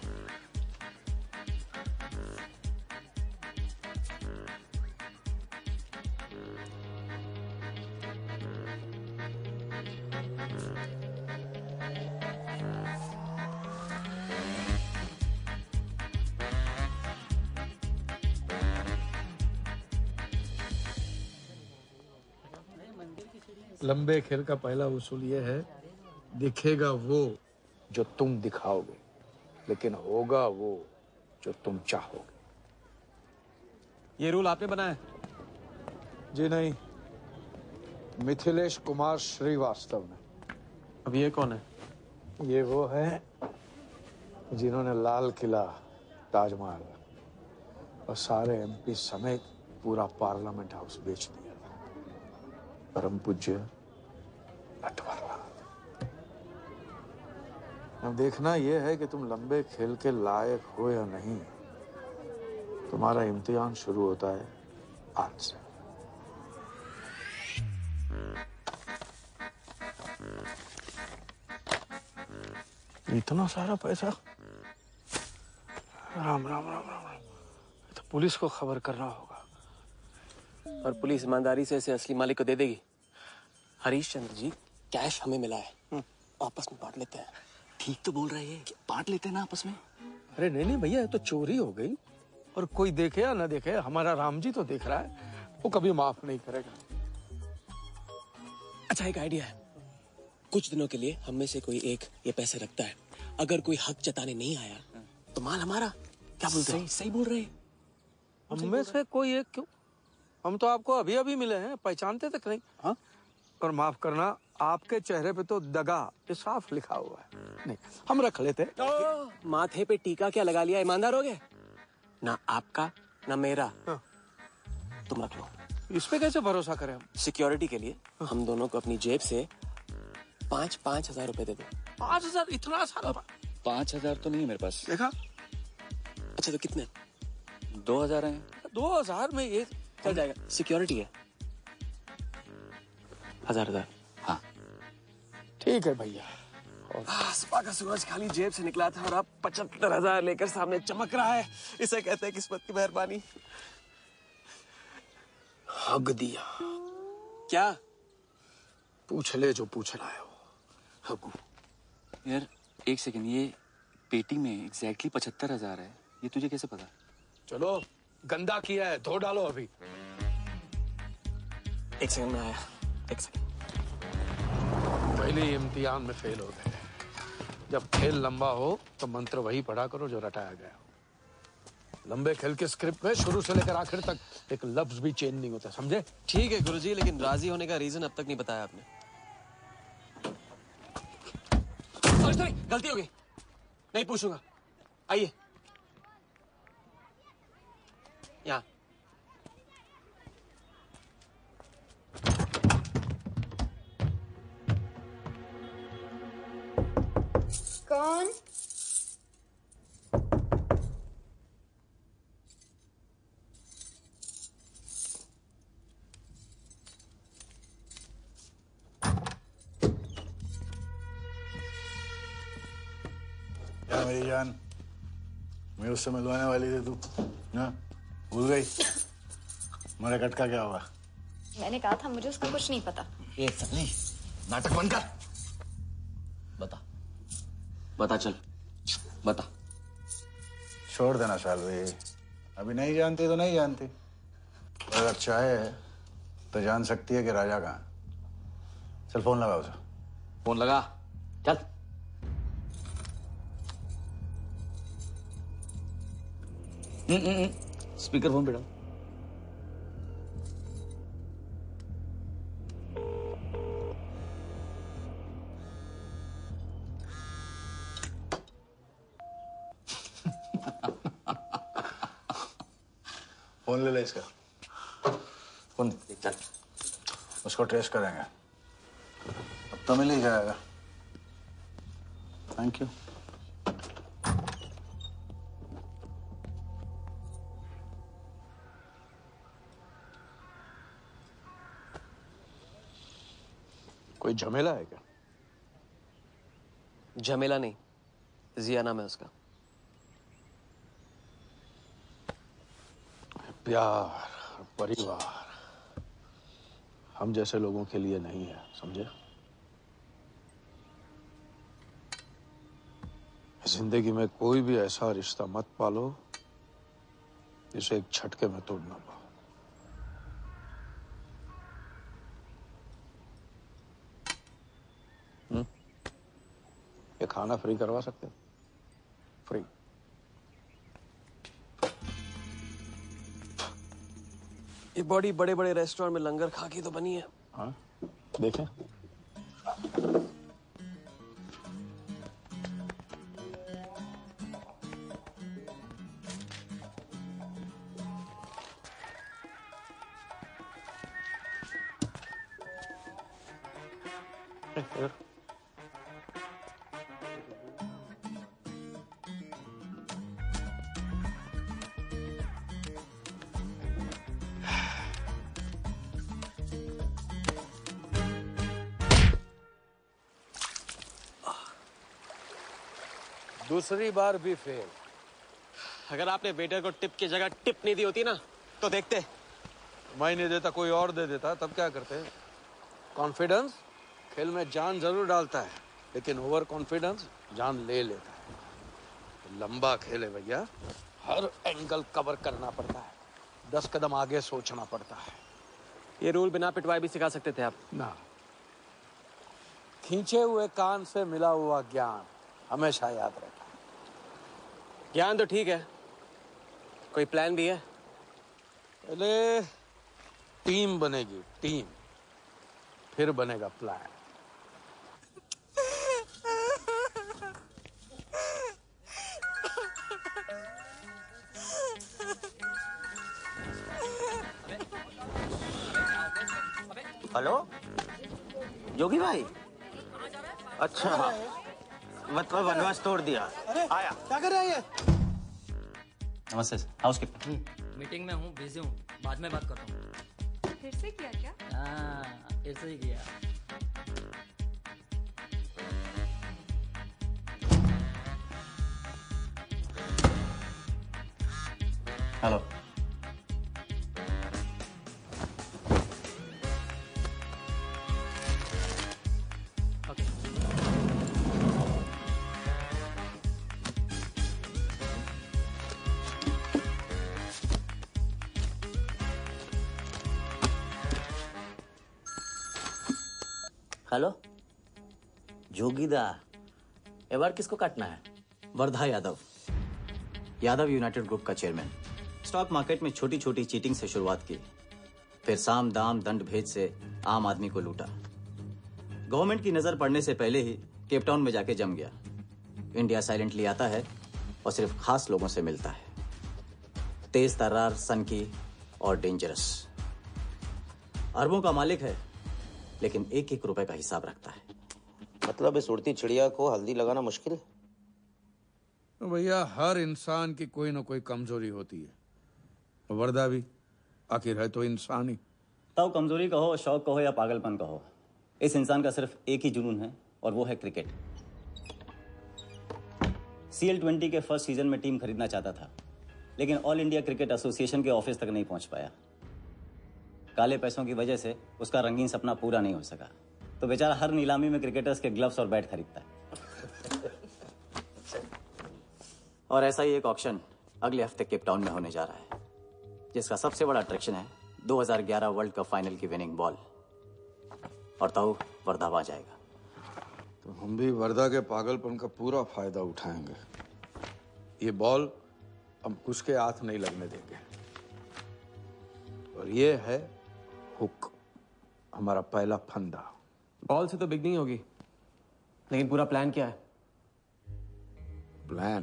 लंबे खेल का पहला उसूल ये है, दिखेगा वो जो तुम दिखाओगे, लेकिन होगा वो जो तुम चाहोगे। ये रूल आपने बनाया? जी नहीं, मिथिलेश कुमार श्रीवास्तव ने। अब ये कौन है? ये वो है जिन्होंने लाल किला, ताजमहल और सारे एमपी समेत पूरा पार्लियामेंट हाउस बेच दिया था। परम पूज्य नटवरलाल। अब देखना यह है कि तुम लंबे खेल के लायक हो या नहीं। तुम्हारा इम्तिहान शुरू होता है आज से। इतना सारा पैसा? राम राम राम राम राम। तो पुलिस को खबर करना होगा। और पुलिस ईमानदारी से इसे असली मालिक को दे देगी। हरीश चंद्र जी, कैश हमें मिला है, आपस में बांट लेते हैं। ठीक तो बोल रहे हैं, बांट लेते हैं ना आपस में। अरे नहीं नहीं भैया, तो चोरी हो गई और कोई देखे या ना देखे, हमारा राम जी तो देख रहा है, वो कभी माफ नहीं करेगा। अच्छा, एक आइडिया है। कुछ दिनों के लिए हम में से कोई एक ये पैसे रखता है। अगर कोई हक जताने नहीं आया तो माल हमारा। क्या बोलते सही, सही बोल रहे हैं। हम में से कोई एक क्यों? हम तो आपको अभी अभी मिले हैं, पहचानते तक नहीं। हाँ? और माफ करना, आपके चेहरे पे तो दगा ये साफ लिखा हुआ है। नहीं, हम रख लेते। तो माथे पे टीका क्या लगा लिया? ईमानदार हो गए? ना आपका ना मेरा। हाँ। तुम रख लो। इस पे कैसे भरोसा करें हम? सिक्योरिटी के लिए हम दोनों को अपनी जेब से पाँच पाँच हजार रुपए दे दो। पाँच हजार? इतना सारा? पाँच हजार तो नहीं है मेरे पास। देखा? अच्छा, तो कितने? दो हजार है। दो हजार में ये चल जाएगा। सिक्योरिटी है हजार हजार। हाँ ठीक है भैया। सुबह का सूरज खाली जेब से निकला था और अब पचहत्तर हजार लेकर सामने चमक रहा है। इसे कहते हैं किस्मत की मेहरबानी। हक दिया। क्या? पूछ ले जो पूछना है। हकू। यार एक सेकंड, ये पेटी में एग्जैक्टली पचहत्तर हजार है, ये तुझे कैसे पता? चलो, गंदा किया है, धो डालो अभी। एक सेकंड में आया। एक सेकंड। पहले इम्तिहान में फेल हो गए। जब खेल लंबा हो तो मंत्र वही पढ़ा करो जो रटाया गया हो। लंबे खेल के स्क्रिप्ट में शुरू से लेकर आखिर तक एक लफ्ज भी चेंज नहीं होता, समझे? ठीक है गुरुजी, लेकिन राजी होने का रीजन अब तक नहीं बताया आपने। सॉरी सॉरी, गलती हो गई, नहीं पूछूंगा। आइए यहाँ। कौन? क्या मेरी जान, मैं उससे मिलवाने वाली थी तू ना, भूल गई? मेरे कट का क्या हुआ? मैंने कहा था मुझे उसका कुछ नहीं पता। ए सली, नाटक बंद कर। बता बता, चल बता। छोड़ देना शालवी, अभी नहीं जानती तो नहीं जानती। अगर चाहे तो जान सकती है कि राजा कहाँ। चल फोन लगा उसे। फोन लगा, चल। स्पीकर फोन पे डाल। फोन ले ले इसका। फोन चल, उसको ट्रेस करेंगे, अब तो मिल ही जाएगा। Thank you. कोई झमेला है क्या? झमेला नहीं, जिया नाम है उसका। प्यार, परिवार हम जैसे लोगों के लिए नहीं है, समझे? जिंदगी में कोई भी ऐसा रिश्ता मत पालो जिसे एक झटके में तोड़ ना पाओ। हम्म? ये खाना फ्री करवा सकते हो? फ्री। ये बॉडी बड़े बड़े रेस्टोरेंट में लंगर खा के तो बनी है। हाँ, देखें। दूसरी बार भी फेल। अगर आपने वेटर को टिप की जगह टिप नहीं दी होती ना तो देखते। मैं नहीं देता, कोई और दे देता, तब क्या करते? कॉन्फिडेंस खेल में जान जरूर डालता है, लेकिन ओवर कॉन्फिडेंस जान ले लेता है। लंबा खेल है भैया, हर एंगल कवर करना पड़ता है, दस कदम आगे सोचना पड़ता है। ये रूल बिना पिटवाए भी सिखा सकते थे आप ना। खींचे हुए कान से मिला हुआ ज्ञान हमेशा याद रहता है। ज्ञान तो ठीक है, कोई प्लान भी है? पहले टीम बनेगी, टीम, फिर बनेगा प्लान। हेलो योगी भाई, अच्छा मतलब वनवास तोड़ दिया। आया। क्या कर रहा है ये? नमस्ते हाउसकीपर। मीटिंग में हूँ, बिजी हूँ, बाद में बात करता हूँ। फिर से किया क्या? हाँ, फिर से ही किया। हेलो। हेलो जोगीदा, ये बार किसको काटना है? वर्धा यादव, यादव यूनाइटेड ग्रुप का चेयरमैन। स्टॉक मार्केट में छोटी छोटी चीटिंग से शुरुआत की, फिर साम दाम दंड भेद से आम आदमी को लूटा। गवर्नमेंट की नजर पड़ने से पहले ही केप टाउन में जाके जम गया। इंडिया साइलेंटली आता है और सिर्फ खास लोगों से मिलता है। तेज तर्रार, सनकी और डेंजरस। अरबों का मालिक है, लेकिन एक एक रुपए का हिसाब रखता है। मतलब इस उड़ती चिड़िया को हल्दी लगाना मुश्किल? तो भैया हर इंसान की कोई ना कोई कमजोरी होती है। वर्दा भी आखिर है तो इंसान ही। तब कमजोरी कहो, शौक कहो या पागलपन कहो, इस इंसान का सिर्फ एक ही जुनून है और वो है क्रिकेट। सी एल ट्वेंटी के फर्स्ट सीजन में टीम खरीदना चाहता था, लेकिन ऑल इंडिया क्रिकेट एसोसिएशन के ऑफिस तक नहीं पहुंच पाया। काले पैसों की वजह से उसका रंगीन सपना पूरा नहीं हो सका, तो बेचारा हर नीलामी में क्रिकेटर्स के ग्लव्स और बैट खरीदता है। और ऐसा ही एक ऑक्शन अगले हफ्ते केप टाउन में होने जा रहा है, जिसका सबसे बड़ा अट्रैक्शन है दो हज़ार ग्यारह वर्ल्ड कप फाइनल की विनिंग बॉल। और तो वर्धा आ जाएगा। तो हम भी वर्धा के पागलपन का पूरा फायदा उठाएंगे। ये बॉल हम उसके हाथ नहीं लगने देंगे। और ये है हुक, हमारा पहला फंदा। बॉल से तो बिग नहीं होगी, लेकिन पूरा प्लान क्या है? प्लान?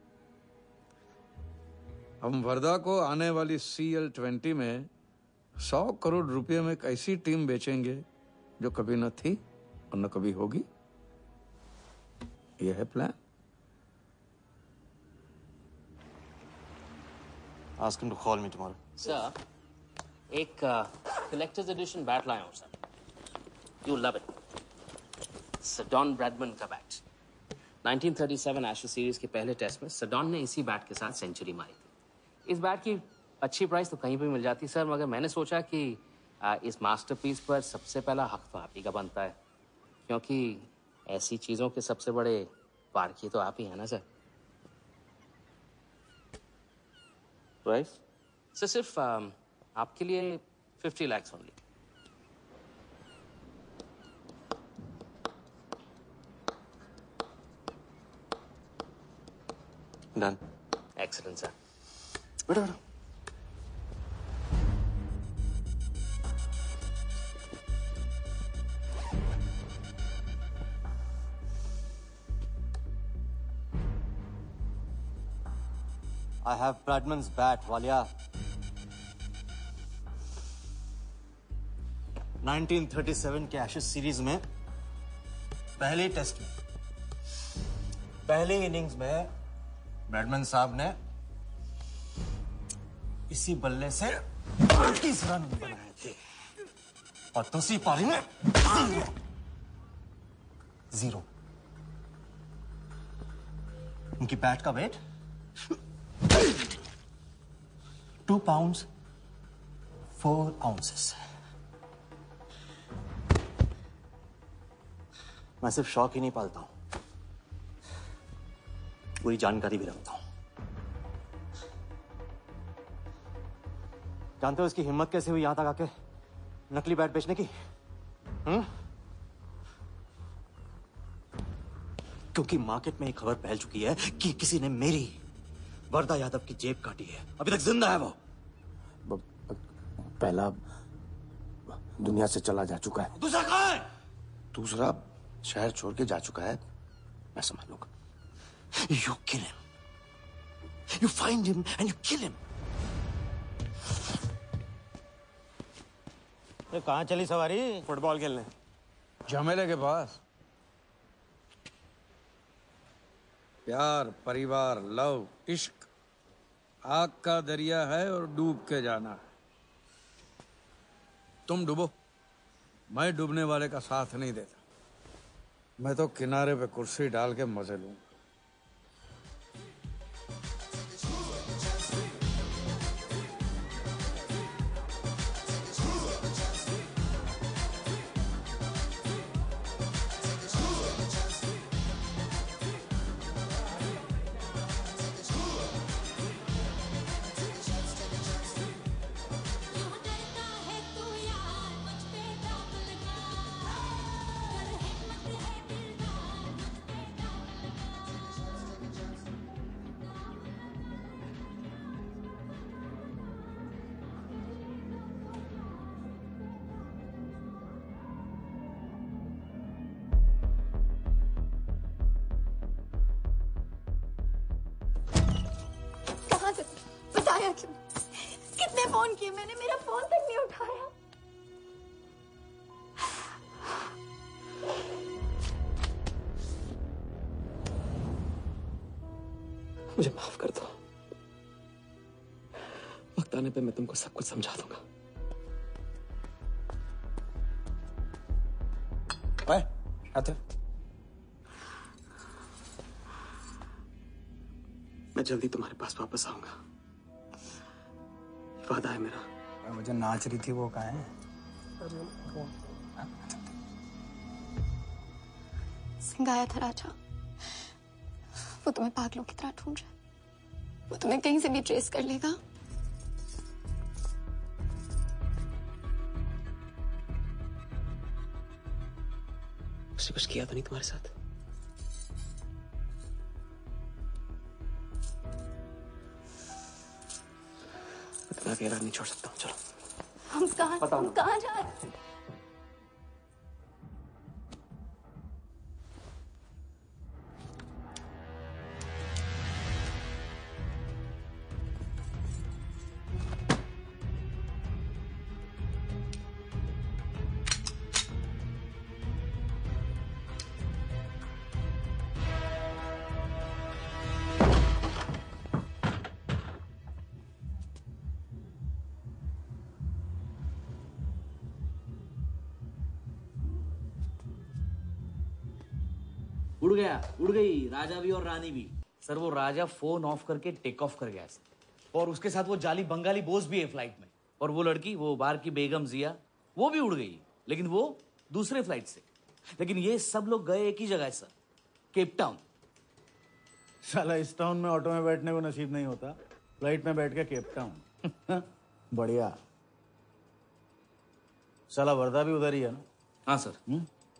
हम वर्धा को आने वाली सी एल ट्वेंटी में सौ करोड़ रुपए में एक ऐसी टीम बेचेंगे जो कभी न थी और न कभी होगी। यह है plan. Ask him to call me tomorrow. Sir, एक कलेक्टर्स एडिशन बैट लाया हूं sir. You love it. Sir Don Bradman का बैट। Nineteen thirty seven Ashes series के पहले टेस्ट में सडॉन ने इसी बैट के साथ सेंचुरी मारी थी। इस बैट की अच्छी प्राइस तो कहीं भी मिल जाती सर, मगर मैंने सोचा कि आ, इस मास्टरपीस पर सबसे पहला हक तो आप ही का बनता है, क्योंकि ऐसी चीजों के सबसे बड़े पारखी तो आप ही है ना सर। प्राइस? सर सिर्फ आ, आपके लिए fifty lakhs only. Done. Excellent sir. बैठो बैठो। I have Bradman's bat, Walia. Nineteen thirty seven के एशेज सीरीज में पहले टेस्ट में पहले इनिंग्स में ब्रैडमन साहब ने इसी बल्ले से अड़तीस रन बनाए थे और दूसरी पारी में जीरो जीरो। उनकी बैट का weight two pounds four ounces. मैं सिर्फ शौक ही नहीं पालता हूं, पूरी जानकारी भी रखता हूं। जानते हो इसकी हिम्मत कैसे हुई यहां तक आके नकली बैट बेचने की? हम्म? क्योंकि मार्केट में एक खबर फैल चुकी है कि किसी ने मेरी वर्धा यादव की जेब काटी है। अभी तक जिंदा है वो। पहला दुनिया से चला जा चुका है। दूसरा कहाँ है? दूसरा शहर छोड़ के जा चुका है, मैं समझ लूंगा। You kill him. You find him and you kill him. ये कहाँ चली सवारी? फुटबॉल खेलने। झमेले के पास। प्यार, परिवार, लव, इश्क आग का दरिया है और डूब के जाना है। तुम डूबो, मैं डूबने वाले का साथ नहीं देता। मैं तो किनारे पे कुर्सी डाल के मजे लूंगा। उठाया क्यों? कितने फोन किए मैंने, मेरा फोन तक नहीं उठाया। मुझे माफ कर दो। वक्त आने पे मैं तुमको सब कुछ समझा दूंगा। ओए, आते। मैं जल्दी तुम्हारे पास वापस आऊंगा, वादा है मेरा। मुझे नाच रही थी वो कहाँ है? सिंह आया था राजा, वो तुम्हें पागलों की तरह ढूंढ रहा है। वो तुम्हें कहीं से भी ट्रेस कर लेगा। उसने कुछ किया तो नहीं तुम्हारे साथ? मैं तुम्हें अकेला नहीं छोड़ सकता हूँ। चलो हम कहाँ हम कहाँ जा रहे हैं? उड़ गया, उड़ गई राजा भी और रानी भी। सर वो राजा फोन ऑफ करके टेक ऑफ कर गया सर, और उसके साथ वो जाली बंगाली बोस भी है फ्लाइट में। और वो लड़की, वो बाहर की बेगम जिया, वो भी उड़ गई, लेकिन वो दूसरे फ्लाइट से। लेकिन ये सब लोग गए एक ही जगह सर, केप टाउन। साला इस टाउन में ऑटो में बैठने को नसीब नहीं होता, फ्लाइट में बैठ के केप टाउन। बढ़िया। साला वर्धा भी उधर ही है ना? हाँ सर। हुँ?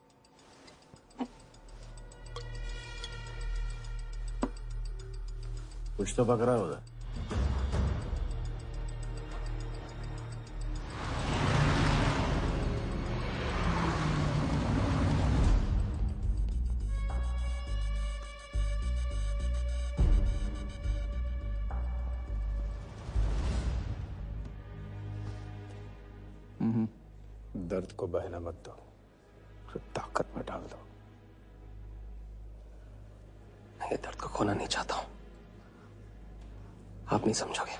कुछ तो पकड़ा उधर। दर्द को बहना मत दो, उसे ताकत में डाल दो। मैं ये दर्द को खोना नहीं चाहता हूं, आप नहीं समझोगे।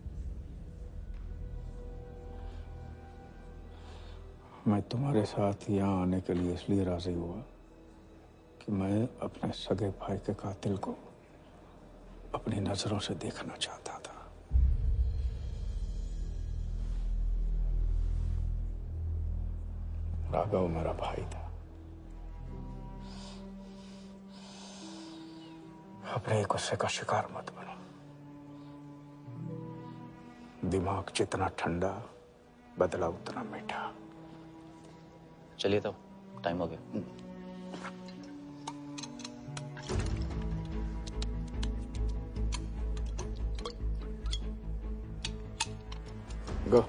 मैं तुम्हारे साथ यहाँ आने के लिए इसलिए राजी हुआ कि मैं अपने सगे भाई के कातिल को अपनी नजरों से देखना चाहता था। राघव मेरा भाई था। अपने गुस्से का शिकार मत बनो। दिमाग जितना ठंडा, बदला उतना मीठा। चलिए तो टाइम हो गया। गो।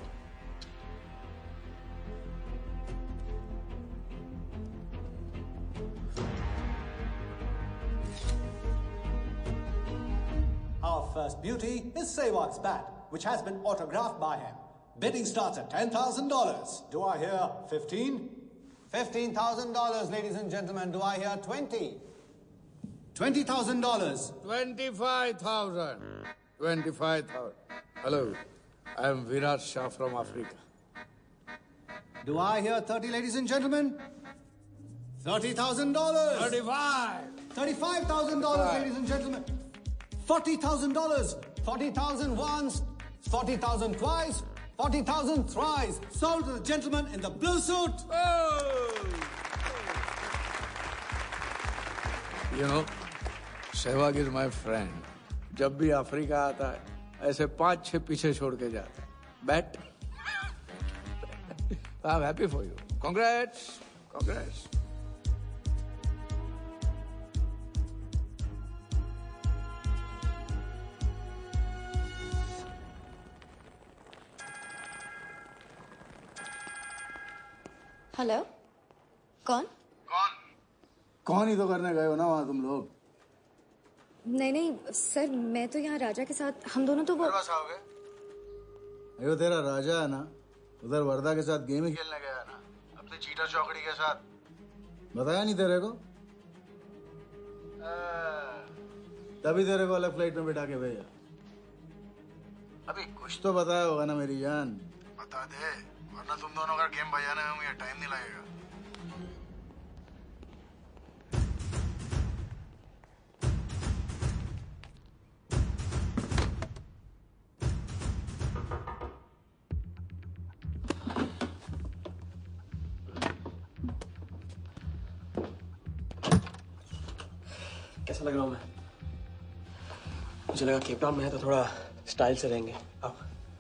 Our first beauty is Sehwag's bat, which has been autographed by him. Bidding starts at ten thousand dollars. Do I hear fifteen? Fifteen thousand dollars, ladies and gentlemen. Do I hear twenty? Twenty thousand dollars. Twenty-five thousand. Twenty-five thousand. Hello, I am Virat Shah from Africa. Do I hear thirty, ladies and gentlemen? Thirty thousand dollars. Thirty-five. Thirty-five thousand dollars, ladies and gentlemen. Forty thousand dollars. Forty thousand once. Forty thousand twice. Forty thousand thrice. Sold to the gentleman in the blue suit. Oh! You know, Sehwag is my friend. जब भी Africa आता है ऐसे पांच छह पीछे छोड़ के जाता है। Bet. I'm happy for you. Congrats. Congrats. Hello, कौन? कौन ही तो करने गए हो ना वहां तुम लोग। नहीं नहीं सर, मैं तो यहाँ राजा के साथ, हम दोनों तो वो। आओगे? अयो तेरा राजा है ना, उधर वर्धा के साथ गेम ही खेलने गया है ना, अपनी चीटा चौकड़ी के साथ। बताया नहीं तेरे को? तभी तेरे को अलग फ्लाइट में बिठा के भेजा। अभी कुछ तो बताया होगा ना मेरी जान, बता दे, वरना तुम दोनों का गेम बजाने में मुझे टाइम नहीं लगेगा। कैसा लग रहा हूँ मैं? मुझे लगा केप टाउन में है तो थोड़ा स्टाइल से रहेंगे। अब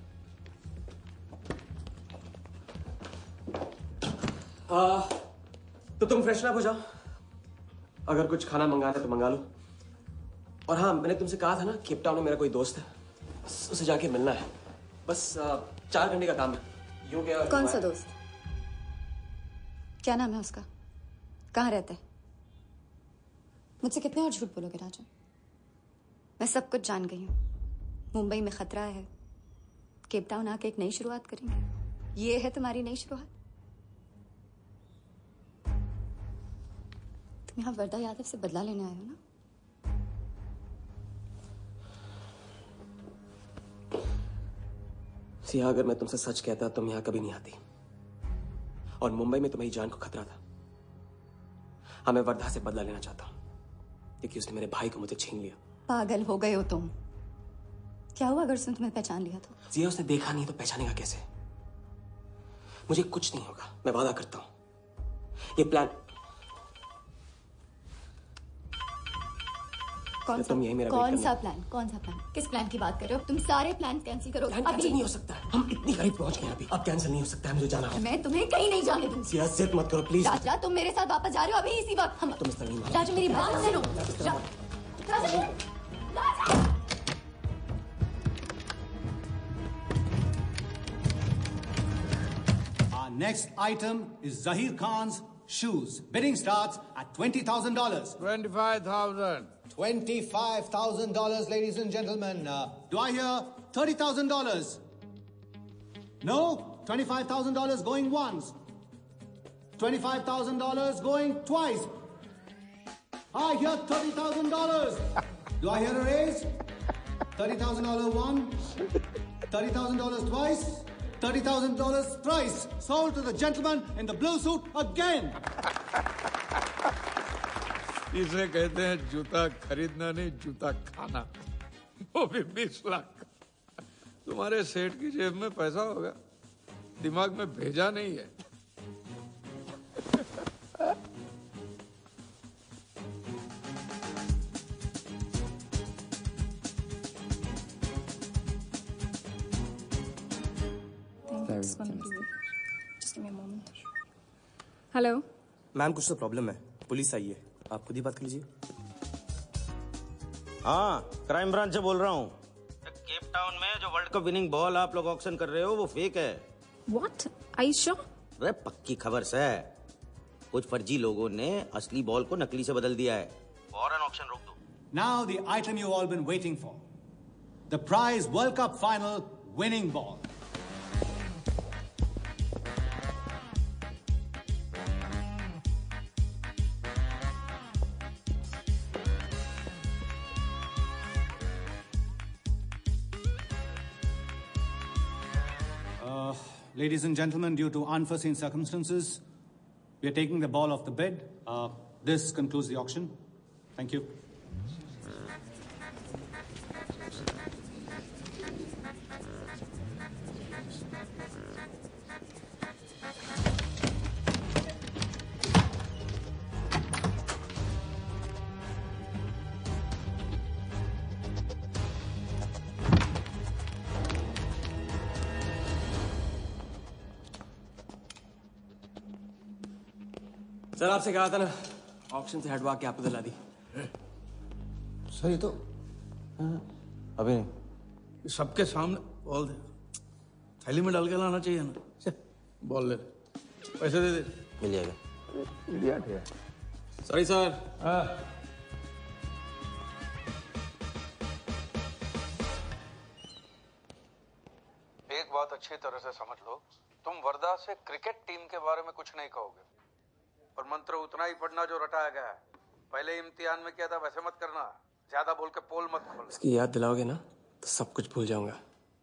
आ, तो तुम फ्रेशन अप हो जाओ, अगर कुछ खाना मंगाना है तो मंगा लो। और हाँ, मैंने तुमसे कहा था ना, केप टाउन में मेरा कोई दोस्त है, बस उसे जाके मिलना है। बस आ, चार घंटे का काम है। यूं क्या? कौन सा दोस्त? क्या नाम है उसका? कहाँ रहता है? मुझसे कितने और झूठ बोलोगे राजा? मैं सब कुछ जान गई हूँ। मुंबई में खतरा है, केप टाउन आके एक नई शुरुआत करेंगे। ये है तुम्हारी नई शुरुआत? तुम यहाँ वर्धा यादव से बदला लेने आए हो ना? सिया, अगर मैं तुमसे सच कहता तुम यहाँ कभी नहीं आती। और मुंबई में तुम्हारी जान को खतरा था। हाँ, मैं वर्धा से बदला लेना चाहता हूँ, क्योंकि उसने मेरे भाई को मुझे छीन लिया। पागल हो गए हो तुम? क्या हुआ अगर उसने तुम्हें पहचान लिया तो? सिया, उसने देखा नहीं तो पहचानेगा कैसे? मुझे कुछ नहीं होगा, मैं वादा करता हूँ। ये प्लान कौन सा? तुम यही मेरा कौन सा प्लान? कौन सा प्लान? किस प्लान की बात कर रहे हो? तुम सारे प्लान कैंसिल करो। प्लान कैंसिल नहीं हो सकता है। हम इतनी करीब पहुंच गए अभी, अब कैंसिल नहीं हो सकता है। मुझे जाना है। मैं तुम्हें कहीं नहीं जाने दूंगी। सिया, जिद मत करो प्लीज। राजा, तुम मेरे साथ वापस जा रहे हो अभी इसी वक्त। हम तुम इस तरह नहीं मानो। राजा, मेरी बात सुनो। रा- राजा, राजा। Our next item is Zahir Khan's shoes. Bidding starts at twenty thousand dollars. Twenty-five thousand. Twenty-five thousand dollars, ladies and gentlemen. Uh, do I hear thirty thousand dollars? No. Twenty-five thousand dollars going once. Twenty-five thousand dollars going twice. I hear thirty thousand dollars. Do I hear a raise? Thirty thousand dollars one. Thirty thousand dollars twice. Thirty thousand dollars thrice. Sold to the gentleman in the blue suit again. इसे कहते हैं जूता खरीदना नहीं, जूता खाना, वो भी बीस लाख। तुम्हारे सेठ की जेब में पैसा होगा, दिमाग में भेजा नहीं है। हेलो मैम, कुछ तो प्रॉब्लम है, पुलिस आई है, आप खुद ही बात कर लीजिए। हाँ, क्राइम ब्रांच से बोल रहा हूँ। केप टाउन में जो वर्ल्ड कप विनिंग बॉल आप लोग ऑक्शन कर रहे हो वो फेक है। व्हाट? I sure? अरे पक्की खबर से कुछ फर्जी लोगों ने असली बॉल को नकली से बदल दिया है। फौरन ऑक्शन रोक दो। Now the item you all been waiting for. The prize World Cup final winning ball. Uh, ladies and gentlemen, due to unforeseen circumstances, we are taking the ball off the bid. Uh, this concludes the auction. Thank you. Sir, आपसे कहा था ना, auction से हटवा के आपको दिला दी। Sir, ये तो अभी नहीं। सबके सामने बॉल दे, थैली में डाल के लाना चाहिए ना। बॉल ले, पैसे दे दे। मिल जाएगा। इडियट है। Sorry sir. हाँ। एक बात बात अच्छी तरह से समझ लो, तुम वर्धा से क्रिकेट टीम के बारे में कुछ नहीं कहोगे, और मंत्र उतना ही पढ़ना जो रटाया गया है। पहले इम्तिहान में किया था वैसे मत करना, ज्यादा बोल के पोल मत खोल। इसकी याद दिलाओगे ना तो सब कुछ भूल जाऊंगा।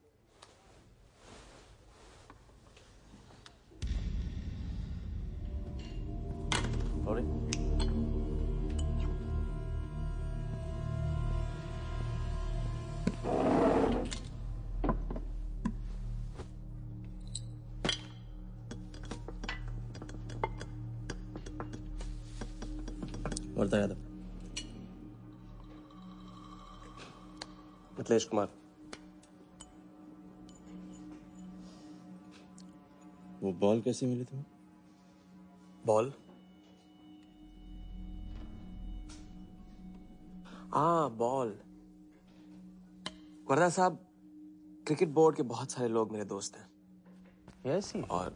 Sorry. वर्धा यादव। मिथिलेश कुमार। वो बॉल कैसे मिली तुम्हें? बॉल? हाँ, बॉल। वर्धा साहब, क्रिकेट बोर्ड के बहुत सारे लोग मेरे दोस्त हैं। यस ही। और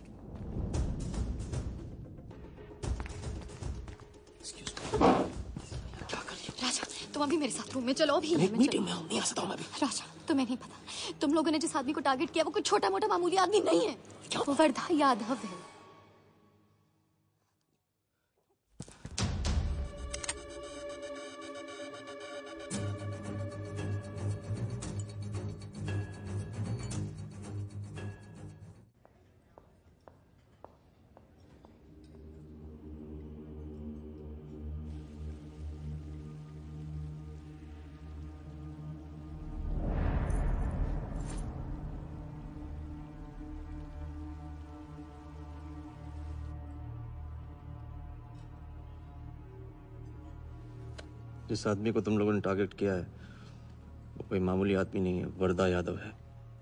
राजा, तुम अभी मेरे साथ रूम में चलो। अभी एक मीटिंग में हूँ, नहीं आ सकता हूँ मैं अभी। राजा, तुम्हें नहीं पता, तुम लोगों ने जिस आदमी को टारगेट किया वो कोई छोटा मोटा मामूली आदमी नहीं है। वो वर्धा यादव है। जिस आदमी को तुम लोगों ने टारगेट किया है वो कोई मामूली आदमी नहीं है, वर्धा यादव है।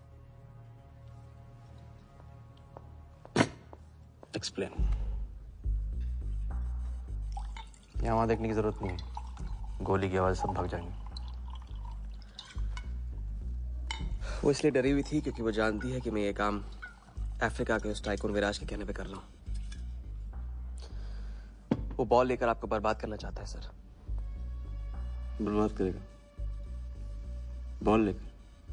एक्सप्लेन। यहाँ वहां देखने की जरूरत नहीं है, गोली की आवाज सब भाग जाएंगे। वो इसलिए डरी हुई थी क्योंकि वो जानती है कि मैं ये काम अफ्रीका के उस टाइकून विराज के कहने पे कर रहा हूँ। वो बॉल लेकर आपको बर्बाद करना चाहता है सर। बर्बाद करेगा? बॉल लेकर?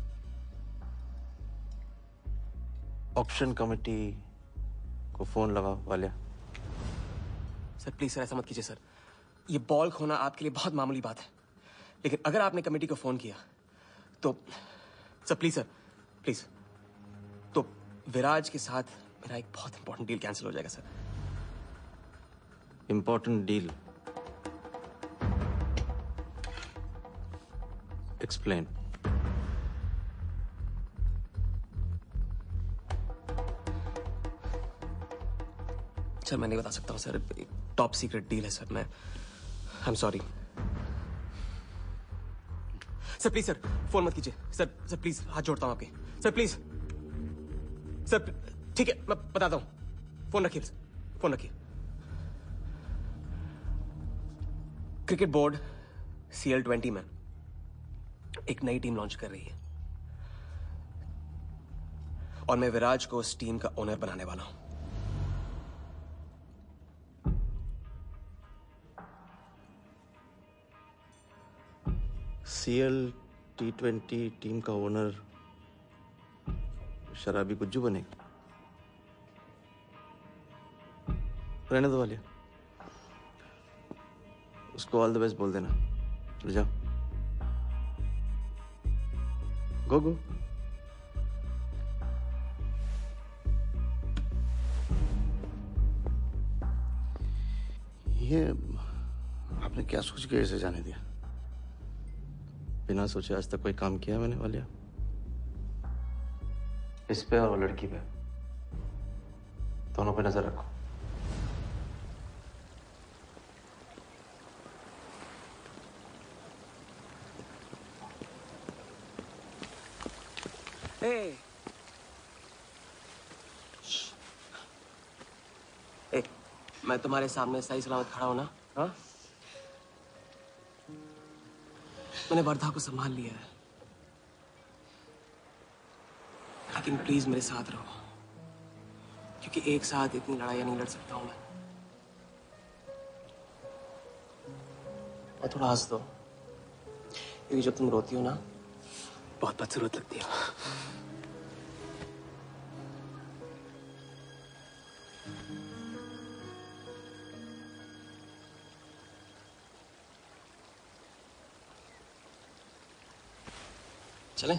ऑक्शन कमेटी को फोन लगा वालिया। सर प्लीज सर, ऐसा मत कीजिए सर। ये बॉल खोना आपके लिए बहुत मामूली बात है, लेकिन अगर आपने कमेटी को फोन किया तो सर प्लीज सर, प्लीज, तो विराज के साथ मेरा एक बहुत इंपॉर्टेंट डील कैंसिल हो जाएगा sir. Important deal? Explain. Sir मैं नहीं बता सकता हूँ सर, टॉप सीक्रेट डील है सर। मैं I am sorry sir. Please sir phone मत कीजिए सर। सर प्लीज हाथ जोड़ता हूँ आपके सर, प्लीज सर। ठीक है मैं बताता हूँ, फोन रखिए फोन रखिए। Cricket board C L twenty में एक नई टीम लॉन्च कर रही है और मैं विराज को उस टीम का ओनर बनाने वाला हूं। सीएल टी ट्वेंटी टीम का ओनर शराबी गुज्जू बनेगा? रहने दो वालिया, उसको ऑल द बेस्ट बोल देना। चल जाओ, गो गो। ये आपने क्या सोच के इसे जाने दिया? बिना सोचे आज तक कोई काम किया मैंने वालिया? इस पे और वो लड़की पे, दोनों पे नजर रखो। ए, ए, मैं तुम्हारे सामने सही सलामत खड़ा हूं ना? हाँ? मैंने वर्धा को संभाल लिया है, लेकिन प्लीज मेरे साथ रहो, क्योंकि एक साथ इतनी लड़ाइयां नहीं लड़ सकता हूं मैं। और थोड़ा हंस दो, क्योंकि जब तुम रोती हो ना बहुत बदसूरत लगती हो। चलें?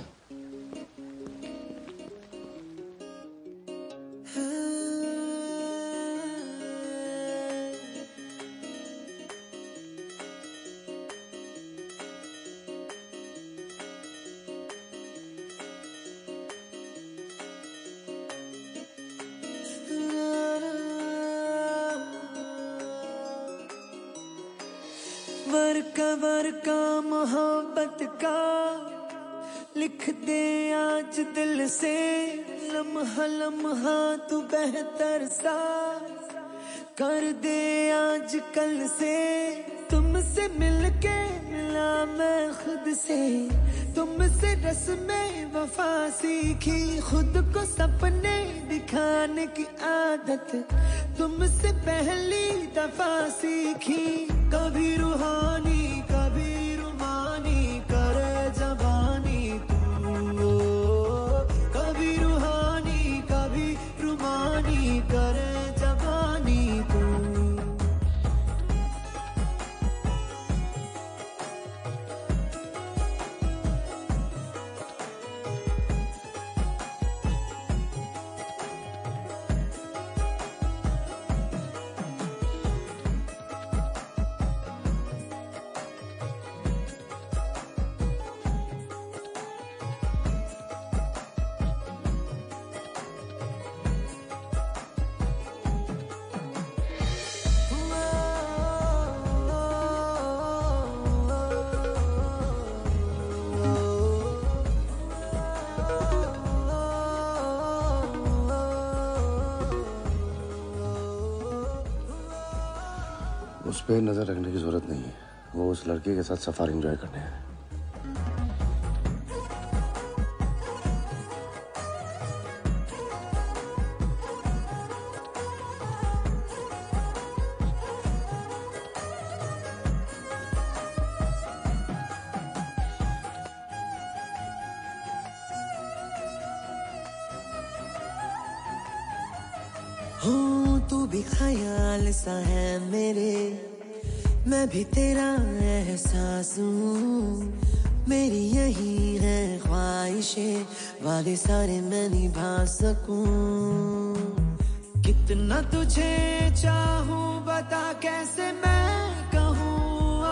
वर्का वर्का मोहब्बत का लिख दे आज दिल से, लम्हा लम्हा तू बेहतर सा कर दे आज कल से। तुमसे मिलके मिला मैं खुद से, तुमसे रस्में वफा सीखी, खुद को सपने दिखाने की आदत तुमसे पहली दफा सीखी। कभी रूहानी कभी रुमानी करे जबानी तू, कभी रूहानी कभी रुमानी करे जबानी तू। उस पे नजर रखने की जरूरत नहीं है, वो उस लड़की के साथ सफारी एंजॉय करने हैं। हूँ तू भी ख्याल सा है मेरे, मैं भी तेरा एहसास हूँ। मेरी यही है ख्वाहिशें, वादे सारे मैं निभा सकूं। कितना तुझे चाहूँ बता कैसे मैं कहूँ,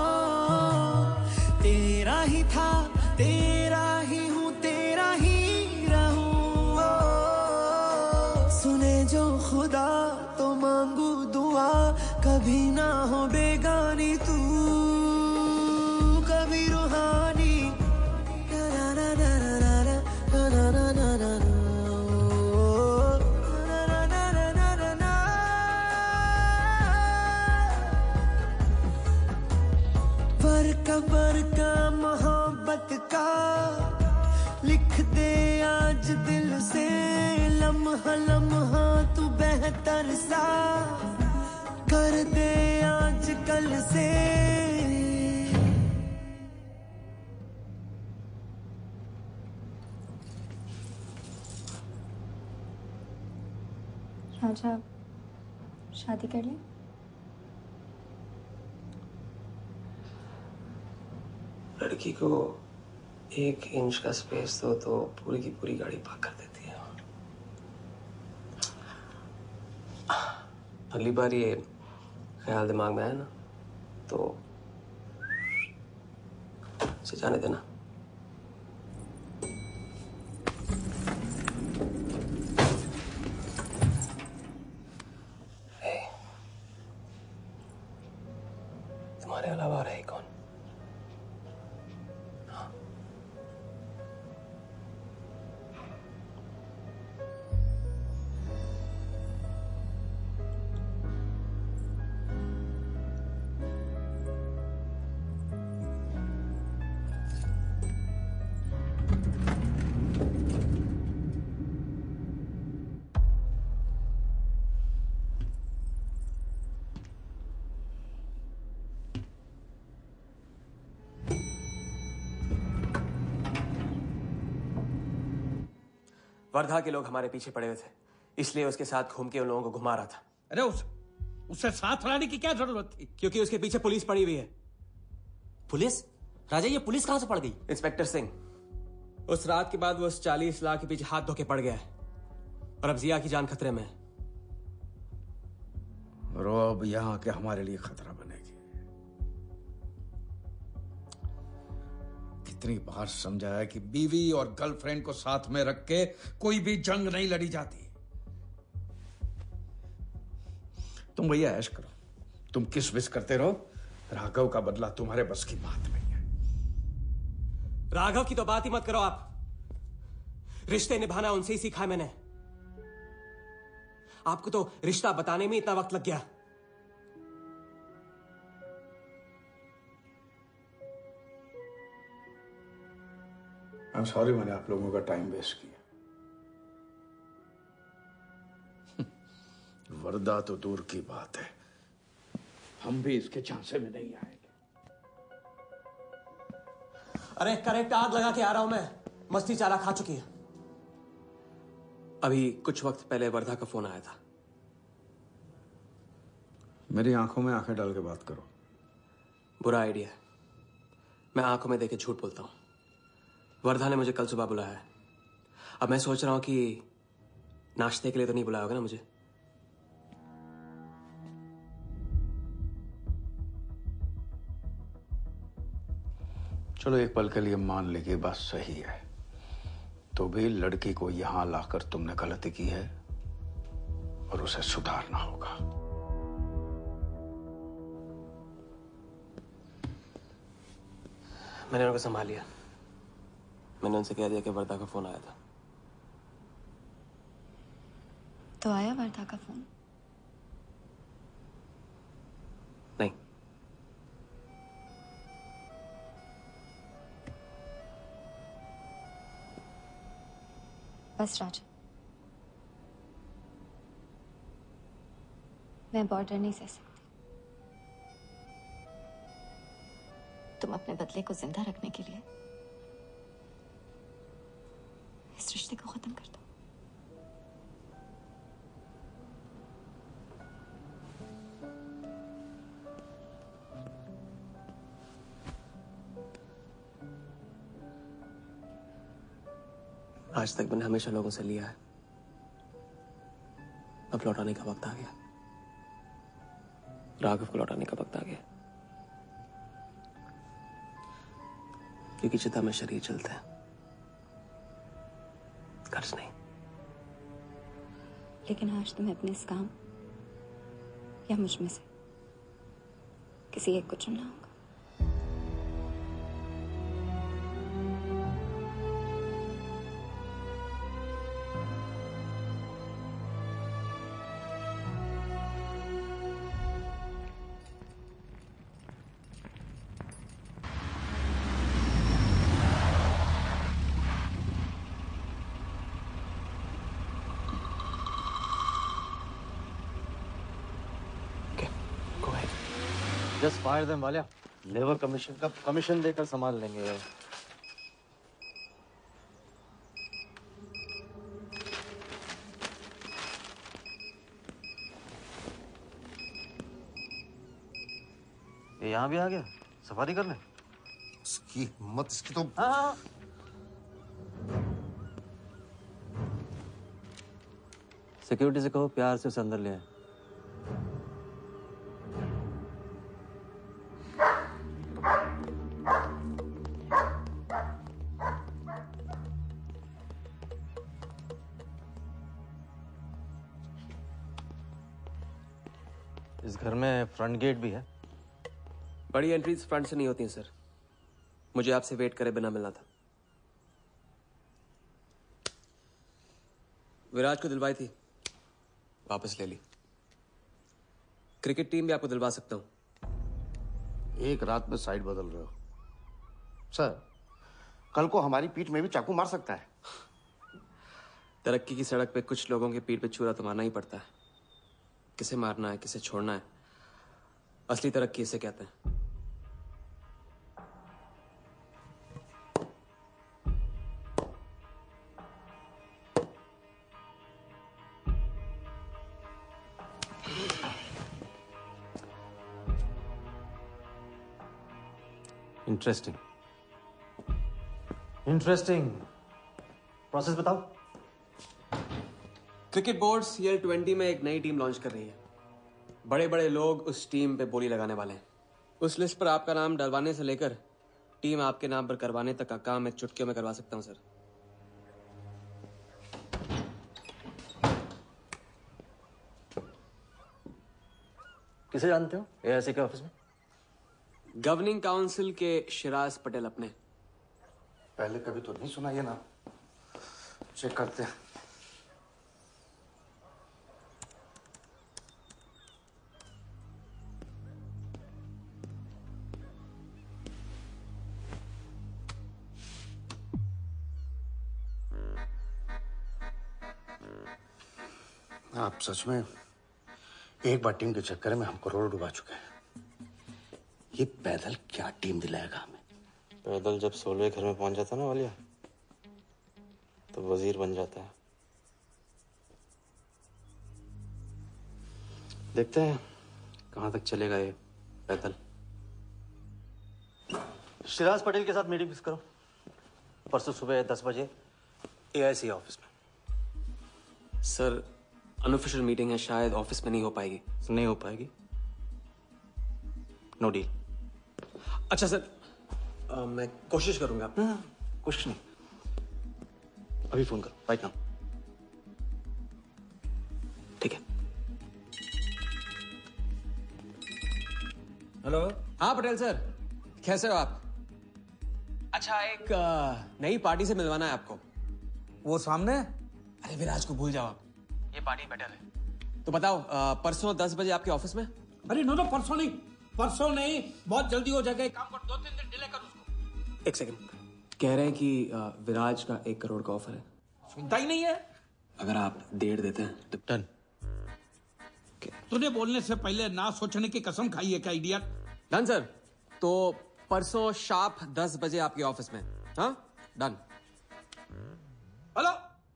तेरा ही था तेरा ही हूँ तेरा ही रहूँ। सुने जो खुदा तो मांगू दुआ, कभी ना हो बेगानी तू, कभी रूहानी ना ना ना ना ना ना ना ना ना ना। वर्का वर्का मोहब्बत का लिख दे आज दिल से, लम्हा लम्हा तू बेहतर सा कर दे आज कल से। राजा शादी कर ले। लड़की को एक इंच का स्पेस दो तो पूरी की पूरी गाड़ी पार्क कर देती है। अगली बार ये ख्याल दिमाग में आया ना तो इसे जाने देना। hey, तुम्हारे अलावा और है कौन? वर्धा के लोग हमारे पीछे पड़े हुए थे, इसलिए उसके साथ घूम के उन लोगों को घुमा रहा था। अरे उस उससे साथ लाने की क्या जरूरत थी? क्योंकि उसके पीछे पुलिस पड़ी हुई है। पुलिस? राजा ये पुलिस कहां से पड़ गई? इंस्पेक्टर सिंह, उस रात के बाद वो उस चालीस लाख के पीछे हाथ धोके पड़ गया है और अब जिया की जान खतरे में है। और वो अब यहाँ के हमारे लिए खतरा बनेगी। कितनी बार समझाया कि बीवी और गर्लफ्रेंड को साथ में रख के कोई भी जंग नहीं लड़ी जाती। तुम भैया ऐश करो, तुम किस विस करते रहो। राघव का बदला तुम्हारे बस की बात नहीं है। राघव की तो बात ही मत करो आप। रिश्ते निभाना उनसे ही सीखा है मैंने। आपको तो रिश्ता बताने में इतना वक्त लग गया। आई एम सॉरी मैंने आप लोगों का टाइम वेस्ट किया। वर्दा तो दूर की बात है, हम भी इसके झांसे में नहीं आएंगे। अरे करेक्ट आग लगा के आ रहा हूं मैं। मस्ती चारा खा चुकी है। अभी कुछ वक्त पहले वर्धा का फोन आया था। मेरी आंखों में आंखें डाल के बात करो। बुरा आइडिया है। मैं आंखों में देखे झूठ बोलता हूं। वर्धा ने मुझे कल सुबह बुलाया है। अब मैं सोच रहा हूं कि नाश्ते के लिए तो नहीं बुलाया होगा ना मुझे। चलो एक पल के लिए मान ले कि बात सही है, तो भी लड़की को यहां लाकर तुमने गलती की है और उसे सुधारना होगा। मैंने उनको संभाल लिया। मैंने उनसे कह दिया कि वर्धा का फोन आया था। तो आया वर्धा का फोन? नहीं। बस राजा, मैं बॉर्डर नहीं सह सकती। तुम अपने बदले को जिंदा रखने के लिए इस रिश्ते को खत्म कर दो। आज तक मैंने हमेशा लोगों से लिया है। अब लौटाने का वक्त आ गया। राघव को लौटाने का वक्त आ गया। क्योंकि चिता में शरीर चलता है, कर्ज नहीं। लेकिन आज तुम्हें अपने इस काम या मुझ में से किसी एक को चुनना होगा। Just fire them Walia. Labour commission का कमीशन देकर संभाल लेंगे। ये यहाँ भी आ गया सफारी करने। इसकी हिम्मत, इसकी तो। हाँ सिक्योरिटी से कहो प्यार से उसे अंदर ले आए। इस घर में फ्रंट गेट भी है। बड़ी एंट्रीज फ्रंट से नहीं होती हैं सर। मुझे आपसे वेट करे बिना मिलना था। विराज को दिलवाई थी, वापस ले ली। क्रिकेट टीम भी आपको दिलवा सकता हूं। एक रात में साइड बदल रहे हो सर। कल को हमारी पीठ में भी चाकू मार सकता है। तरक्की की सड़क पे कुछ लोगों के पीठ पे छुरा तो मारना ही पड़ता है। किसे मारना है, किसे छोड़ना है, असली तरक्की इसे कहते हैं। इंटरेस्टिंग इंटरेस्टिंग प्रोसेस बताओ। Cricket board C L twenty में एक नई टीम लॉन्च कर रही है। बड़े बड़े लोग उस टीम पे बोली लगाने वाले हैं। उस लिस्ट पर आपका नाम डलवाने से लेकर टीम आपके नाम पर करवाने तक का काम मैं चुटकियों में करवा सकता हूं सर। किसे जानते हो ए आई सी के ऑफिस में? गवर्निंग काउंसिल के शिराज पटेल अपने। पहले कभी तो नहीं सुना ये नाम। चेक करते हैं। आप सच में एक बार टीम के चक्कर में हम करोड़ डुबा चुके हैं। ये पैदल क्या टीम दिलाएगा हमें? पैदल जब सोलवे घर में पहुंच जाता ना वालिया, तो वजीर बन जाता है। देखते हैं कहां तक चलेगा ये पैदल। शिराज पटेल के साथ मीटिंग फिक्स करो परसों सुबह दस बजे ए आई सी ऑफिस में। सर अनऑफिशियल मीटिंग है, शायद ऑफिस में नहीं हो पाएगी। नहीं हो पाएगी? No deal. अच्छा सर, आ, मैं कोशिश करूंगा। हाँ, कोशिश नहीं, अभी फोन करो राइट नाउ। ठीक है। हेलो। हाँ पटेल सर, कैसे हो आप? अच्छा, एक आ, नई पार्टी से मिलवाना है आपको। वो सामने? अरे विराज को भूल जाओ आप, ये पार्टी बेटर है। तो बताओ आ, परसों दस बजे आपके ऑफिस में? अरे नो नो परसों नहीं, परसों नहीं, बहुत जल्दी हो जाएगा। एक काम कर, दो तीन दिन डिले कर उसको। एक सेकंड, कह रहे हैं कि आ, विराज का एक करोड़ का ऑफर है। सुनता ही नहीं है। अगर आप डेढ़ देते हैं तो डन। तूने बोलने से पहले ना सोचने की कसम खाई है क्या इडियट? Done sir. तो परसों शार्प दस बजे आपके ऑफिस में। हाँ डन। हेलो,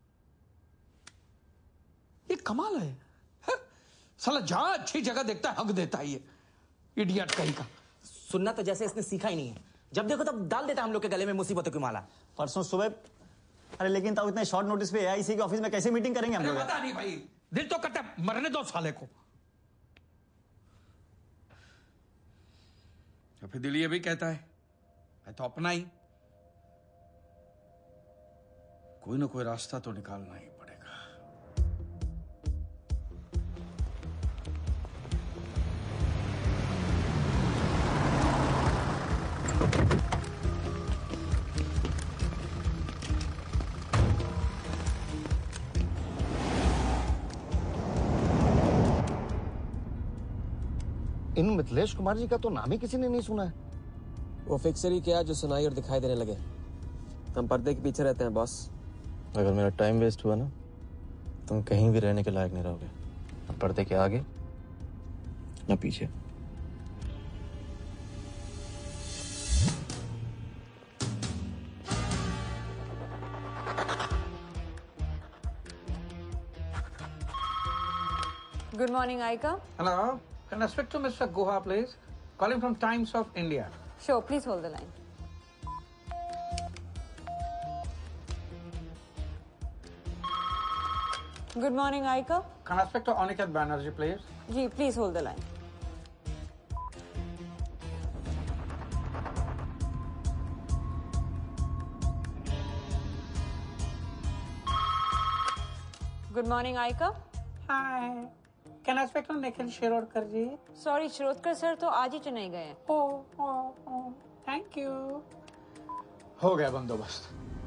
ये कमाल है, है? साला जहां अच्छी जगह देखता है हक देता है ये इडियट कहीं का। सुनना तो जैसे इसने सीखा ही नहीं है, जब देखो तब डाल देता हम लोग के गले में मुसीबतों की माला। परसों सुबह। अरे लेकिन तब इतने शॉर्ट नोटिस पे ए आई सी के ऑफिस में कैसे मीटिंग करेंगे हम लोग? पता नहीं भाई, दिल तो करता है मरने दो साले को। तो फिर दिल ये भी कहता है मैं तो अपना ही, कोई ना कोई रास्ता तो निकालना ही पड़ेगा। इन मिथिलेश कुमार जी का तो नाम ही किसी ने नहीं सुना है। वो फिक्सर ही क्या जो सुनाई और दिखाई देने लगे। हम पर्दे के पीछे रहते हैं बॉस। अगर मेरा टाइम वेस्ट हुआ ना, तुम कहीं भी रहने के लायक नहीं रहोगे, ना पर्दे के आगे ना पीछे। Good morning, Aika. Hello, can I speak to Mister Guha, please? Calling from Times of India. Sure, please hold the line. Good morning, Aika. Can I speak to Aniket Banerjee, please? Ji, please hold the line. Good morning, Aika. Hi. Can I speak to Nikhil Shirodkar ji? Sorry, Shirodkar sir तो आज ही चेन्नई गए हैं। Oh, oh, oh. Thank you. हो गया बंदोबस्त।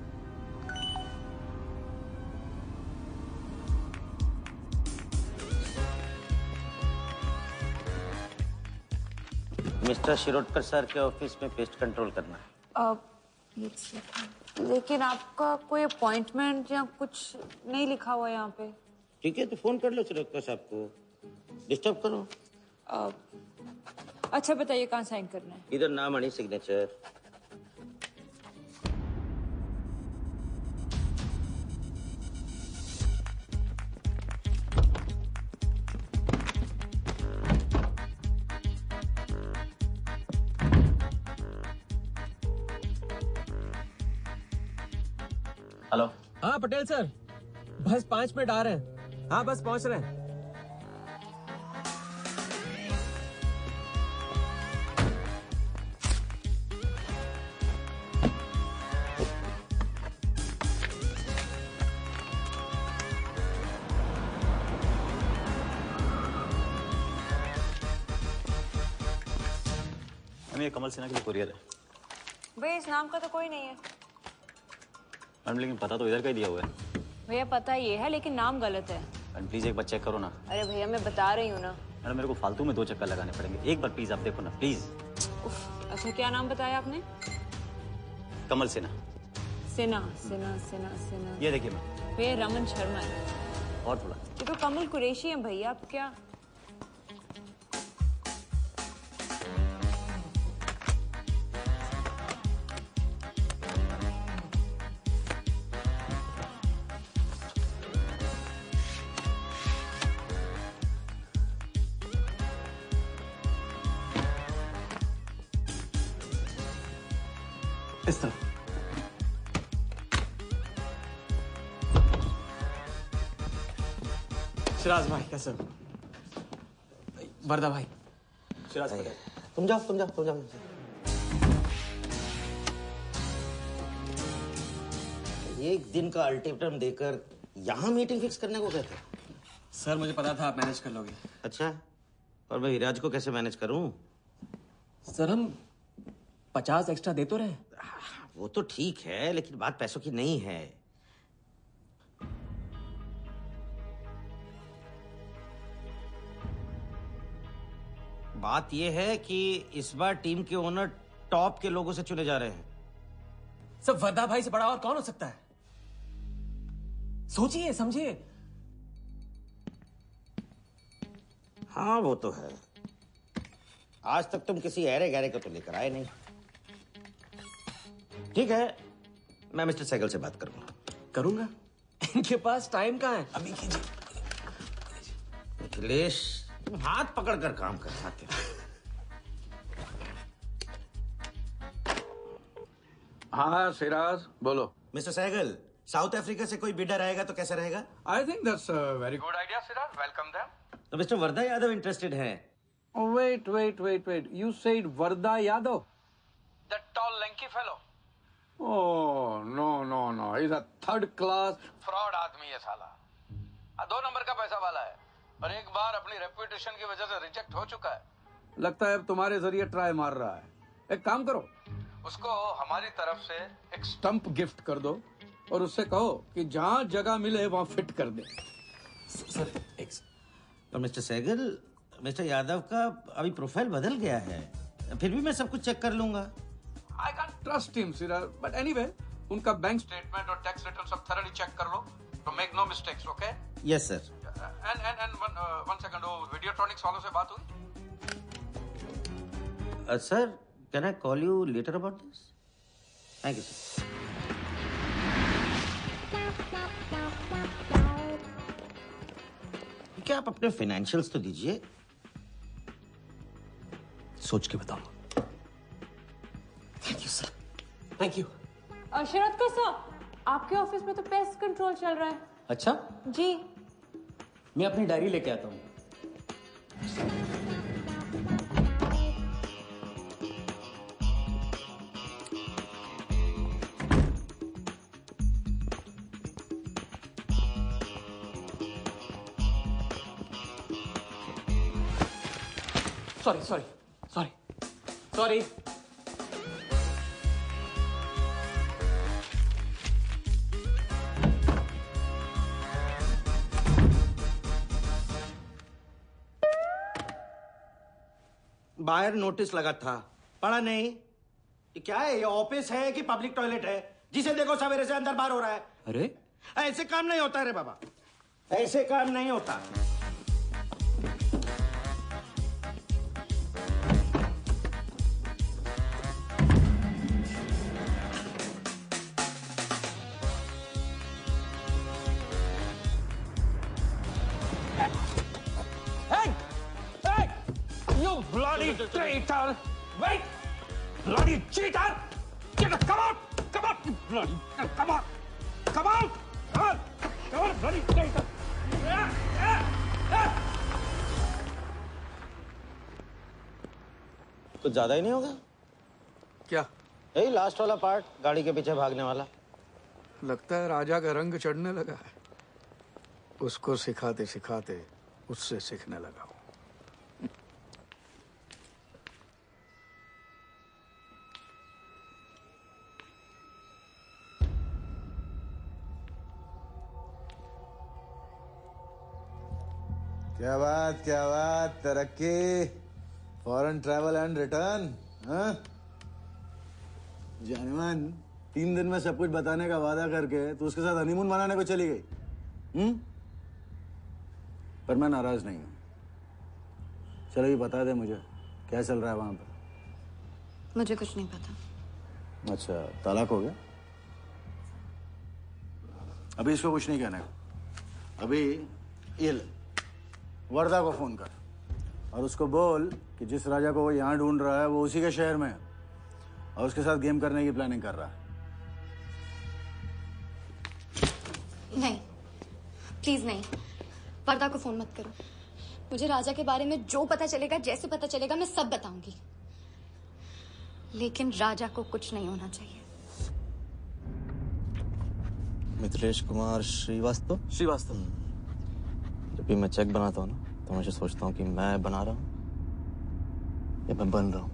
Mister Shirodkar sir के office में pest control करना है। अब लेकिन आपका कोई अपॉइंटमेंट या कुछ नहीं लिखा हुआ यहाँ पे। ठीक है तो फोन कर लो शिरोडकर साहब को, डिस्टर्ब करो। आ, अच्छा बताइए कहाँ साइन करना है? इधर नाम आनी सिग्नेचर। हेलो। हाँ पटेल सर, बस पांच मिनट आ रहे हैं। हाँ बस पहुंच रहे हैं। ये कमल सिन्हा के लिए कुरियर है। भैया इस नाम का तो कोई नहीं है। मैडम लेकिन पता तो इधर का ही दिया हुआ है। भैया पता ये है लेकिन नाम गलत है। मैडम प्लीज एक बार चेक करो ना। अरे भैया मैं बता रही हूँ ना। मैडम मेरे को फालतू में दो चक्कर लगाने पड़ेंगे, एक बार प्लीज आप देखो ना प्लीज। अच्छा क्या नाम बताया आपने? कमल सिन्हा। सिन्हा सिन्हा सिन्हा सिन्हा। ये देखिए मैम। भैया रमन शर्मा है। और थोड़ा। ये तो कमल कुरैशी है भैया, आप क्या? इस तरफ। शिराज भाई कैसे हो? वर्दा भाई। शिराज भाई तुम जाओ तुम जाओ तुम जाओ। एक दिन का अल्टीमेटम देकर यहाँ मीटिंग फिक्स करने को कहते? सर मुझे पता था आप मैनेज कर लोगे। अच्छा, और मैं हिराज को कैसे मैनेज करूं? सर हम पचास एक्स्ट्रा दे तो रहे। वो तो ठीक है लेकिन बात पैसों की नहीं है। बात यह है कि इस बार टीम के ओनर टॉप के लोगों से चुने जा रहे हैं। सब वर्दा भाई से बड़ा और कौन हो सकता है? सोचिए समझिए। हाँ वो तो है। आज तक तुम किसी ऐरे गहरे को तो लेकर आए नहीं। ठीक है, मैं मिस्टर सहगल से बात करूंगा। करूंगा? इनके पास टाइम कहाँ है? अभी कीजिए। अखिलेश तुम हाथ पकड़कर काम कर सकते हो। हाँ सिराज बोलो। मिस्टर सहगल, साउथ अफ्रीका से कोई बिडर आएगा तो कैसा रहेगा? I think that's a very good idea Siraj, welcome them. तो मिस्टर वर्दा यादव इंटरेस्टेड हैं? Wait wait wait wait, you said Vardha Yadav? That tall lanky fellow? Oh no no no, he is a third class fraud आदमी है साला। दो number का पैसा वाला है और एक बार अपनी रेपुटेशन की वजह से रिजेक्ट हो चुका है। लगता है अब तुम्हारे जरिए ट्राई मार रहा है। एक काम करो, उसको हमारी तरफ से एक स्टंप गिफ्ट कर दो और उससे कहो कि जहां जगह मिले वहां फिट कर दे। सर एक पर मिस्टर सहगल, मिस्टर यादव का अभी प्रोफाइल बदल गया है, फिर भी मैं सब कुछ चेक कर लूंगा। I can't trust him, Sirar. But anyway, उनका बैंक स्टेटमेंट और टैक्स रिटर्न सब thoroughly चेक कर लो, तो make no mistakes, okay? Yes, sir. And and and one uh, one second, वो Videotronics वालों से बात हुई? Uh, sir, can I call you later about this? Thank you, sir. क्या आप अपने फाइनेंशियल्स तो दीजिए। सोच के बताऊंगा। Thank you sir, thank you. Sharad का सर, आपके ऑफिस में तो पेस्ट कंट्रोल चल रहा है। अच्छा जी, मैं अपनी डायरी लेके आता हूँ। Sorry sorry sorry sorry. बाहर नोटिस लगा था, पढ़ा नहीं? ये क्या है? ये ऑफिस है कि पब्लिक टॉयलेट है? जिसे देखो सवेरे से अंदर बाहर हो रहा है। अरे ऐसे काम नहीं होता रे बाबा, ऐसे काम नहीं होता। Bloody traitor! Wait! Bloody cheater! Get up! Come out! Come out! You bloody! Come on! Come out! कुछ ज्यादा ही नहीं होगा क्या? यही लास्ट वाला पार्ट, गाड़ी के पीछे भागने वाला। लगता है राजा का रंग चढ़ने लगा है। उसको सिखाते सिखाते उससे सीखने लगा हूं। क्या बात क्या बात, तरक्की, फॉरेन ट्रैवल एंड रिटर्न। हाँ जानमान, तीन दिन में सब कुछ बताने का वादा करके तू उसके साथ हनीमून मनाने को चली गई। हम्म पर मैं नाराज नहीं हूं। चलो ये बता दे मुझे, क्या चल रहा है वहां पर? मुझे कुछ नहीं पता। अच्छा, तलाक हो गया? अभी इसको कुछ नहीं कहने का। अभी ये ले, वर्दा को फोन कर और उसको बोल कि जिस राजा को वो यहाँ ढूंढ रहा है वो उसी के शहर में है और उसके साथ गेम करने की प्लानिंग कर रहा है। नहीं, प्लीज नहीं, वर्दा को फोन मत करो। मुझे राजा के बारे में जो पता चलेगा, जैसे पता चलेगा, मैं सब बताऊंगी, लेकिन राजा को कुछ नहीं होना चाहिए। मिथिलेश कुमार श्रीवास्तव श्रीवास्तव जब भी मैं चेक बनाता हूँ ना तो मुझे सोचता हूँ कि मैं बना रहा हूँ या मैं बन रहा हूँ।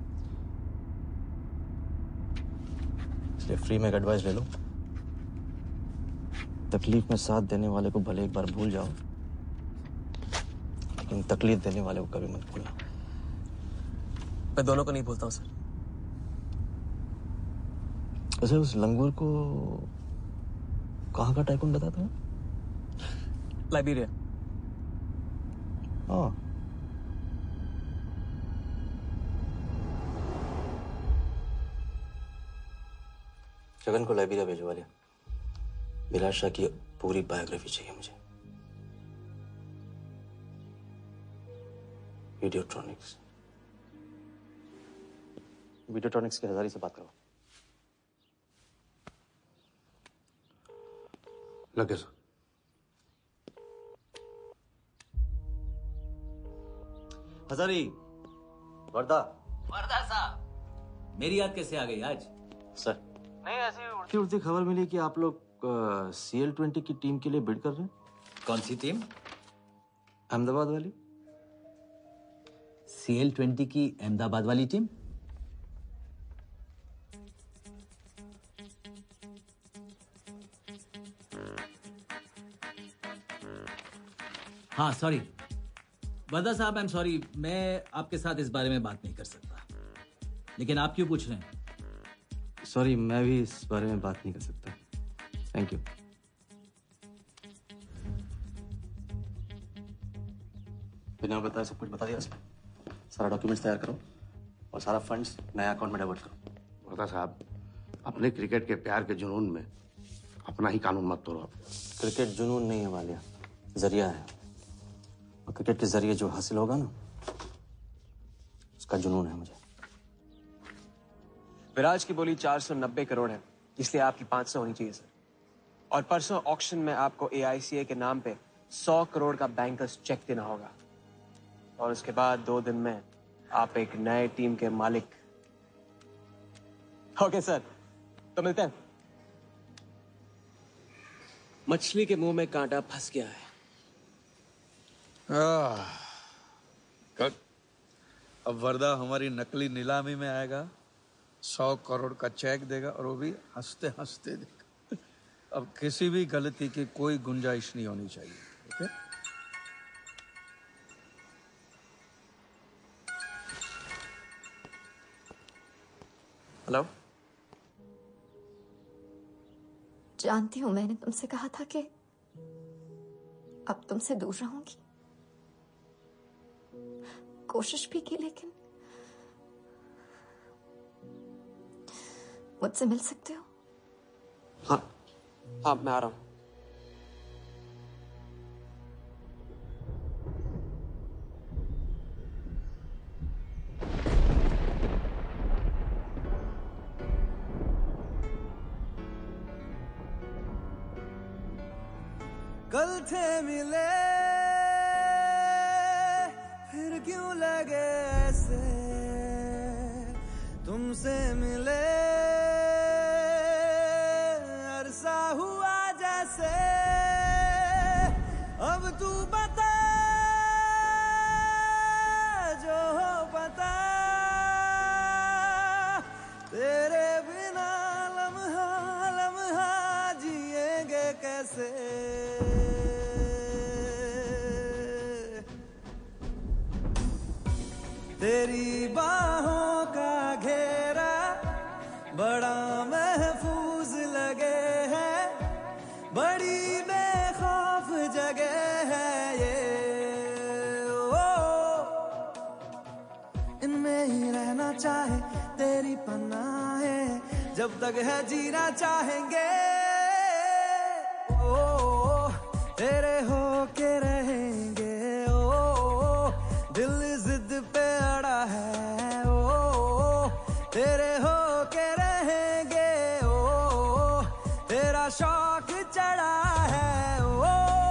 इसलिए फ्री में एक एडवाइस ले लो, तकलीफ में साथ देने वाले को भले एक बार भूल जाओ, लेकिन तकलीफ देने वाले को कभी मत भूलना। मैं दोनों को नहीं भूलता हूँ सर। वैसे उस लंगूर को कहाँ का टाइकून बताया तुम्हें? लाइबेरिया। हाँ, जगन को लाइबेरिया भिजवा लिया। बिलाशा की पूरी बायोग्राफी चाहिए मुझे। वीडियोट्रॉनिक्स वीडियोट्रॉनिक्स के हजारी से बात करो। लगे सर। हजारी, वर्दा। वर्दा साहब, मेरी याद कैसे आ गई आज? सर, नहीं ऐसी उड़ती उड़ती खबर मिली कि आप लोग सी एल ट्वेंटी की टीम के लिए बिड कर रहे हैं। कौन सी टीम? अहमदाबाद वाली। सी एल ट्वेंटी की अहमदाबाद वाली टीम? हाँ सॉरी वर्दा साहब, आई एम सॉरी, मैं आपके साथ इस बारे में बात नहीं कर सकता। लेकिन आप क्यों पूछ रहे हैं? सॉरी, मैं भी इस बारे में बात नहीं कर सकता। Thank you. बिना बताए सब कुछ बता दिया उसने। सारा डॉक्यूमेंट्स तैयार करो और सारा फंड्स नया अकाउंट में डाइवर्ट करो। वर्दा साहब, अपने क्रिकेट के प्यार के जुनून में अपना ही कानून मत तोड़ो। आप क्रिकेट जुनून नहीं है वालिया, जरिया है। और क्रिकेट के जरिए जो हासिल होगा ना, उसका जुनून है मुझे। विराज की बोली चार सौ नब्बे करोड़ है, इसलिए आपकी पाँच सौ होनी चाहिए सर। और परसों ऑक्शन में आपको ए आई सी ए के नाम पे सौ करोड़ का बैंकर्स चेक देना होगा। और उसके बाद दो दिन में आप एक नए टीम के मालिक। ओके सर, तो मिलते हैं। मछली के मुंह में कांटा फंस गया है। आह, कल अब वर्दा हमारी नकली नीलामी में आएगा, सौ करोड़ का चेक देगा और वो भी हंसते हंसते देगा। अब किसी भी गलती की कोई गुंजाइश नहीं होनी चाहिए। ओके? हेलो। जानती हूं, मैंने तुमसे कहा था कि अब तुमसे दूर रहूंगी। कोशिश भी की, लेकिन मुझसे मिल सकते हो? हाँ हाँ, मैं आ रहा हूं। कल थे मिले फिर क्यों लगे ऐसे, तुमसे मिले अरसा हुआ जैसे। अब तू बता जो हो पता, तेरे बिना लम्हा लम्हा जिएंगे कैसे। तेरी बाहों का घेरा बड़ा महफूज लगे है, बड़ी बेखौफ जगह है ये। ओ इनमें ही रहना चाहे तेरी पनाहें, जब तक है जीना चाहेंगे। ओ तेरे हो के रहेंगे, ओ दिल जिद पे अड़ा है। ओ तेरे हो के रहेंगे, ओ तेरा शौक चढ़ा है। ओ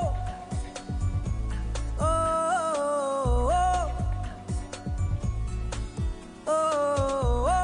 ओ ओ ओ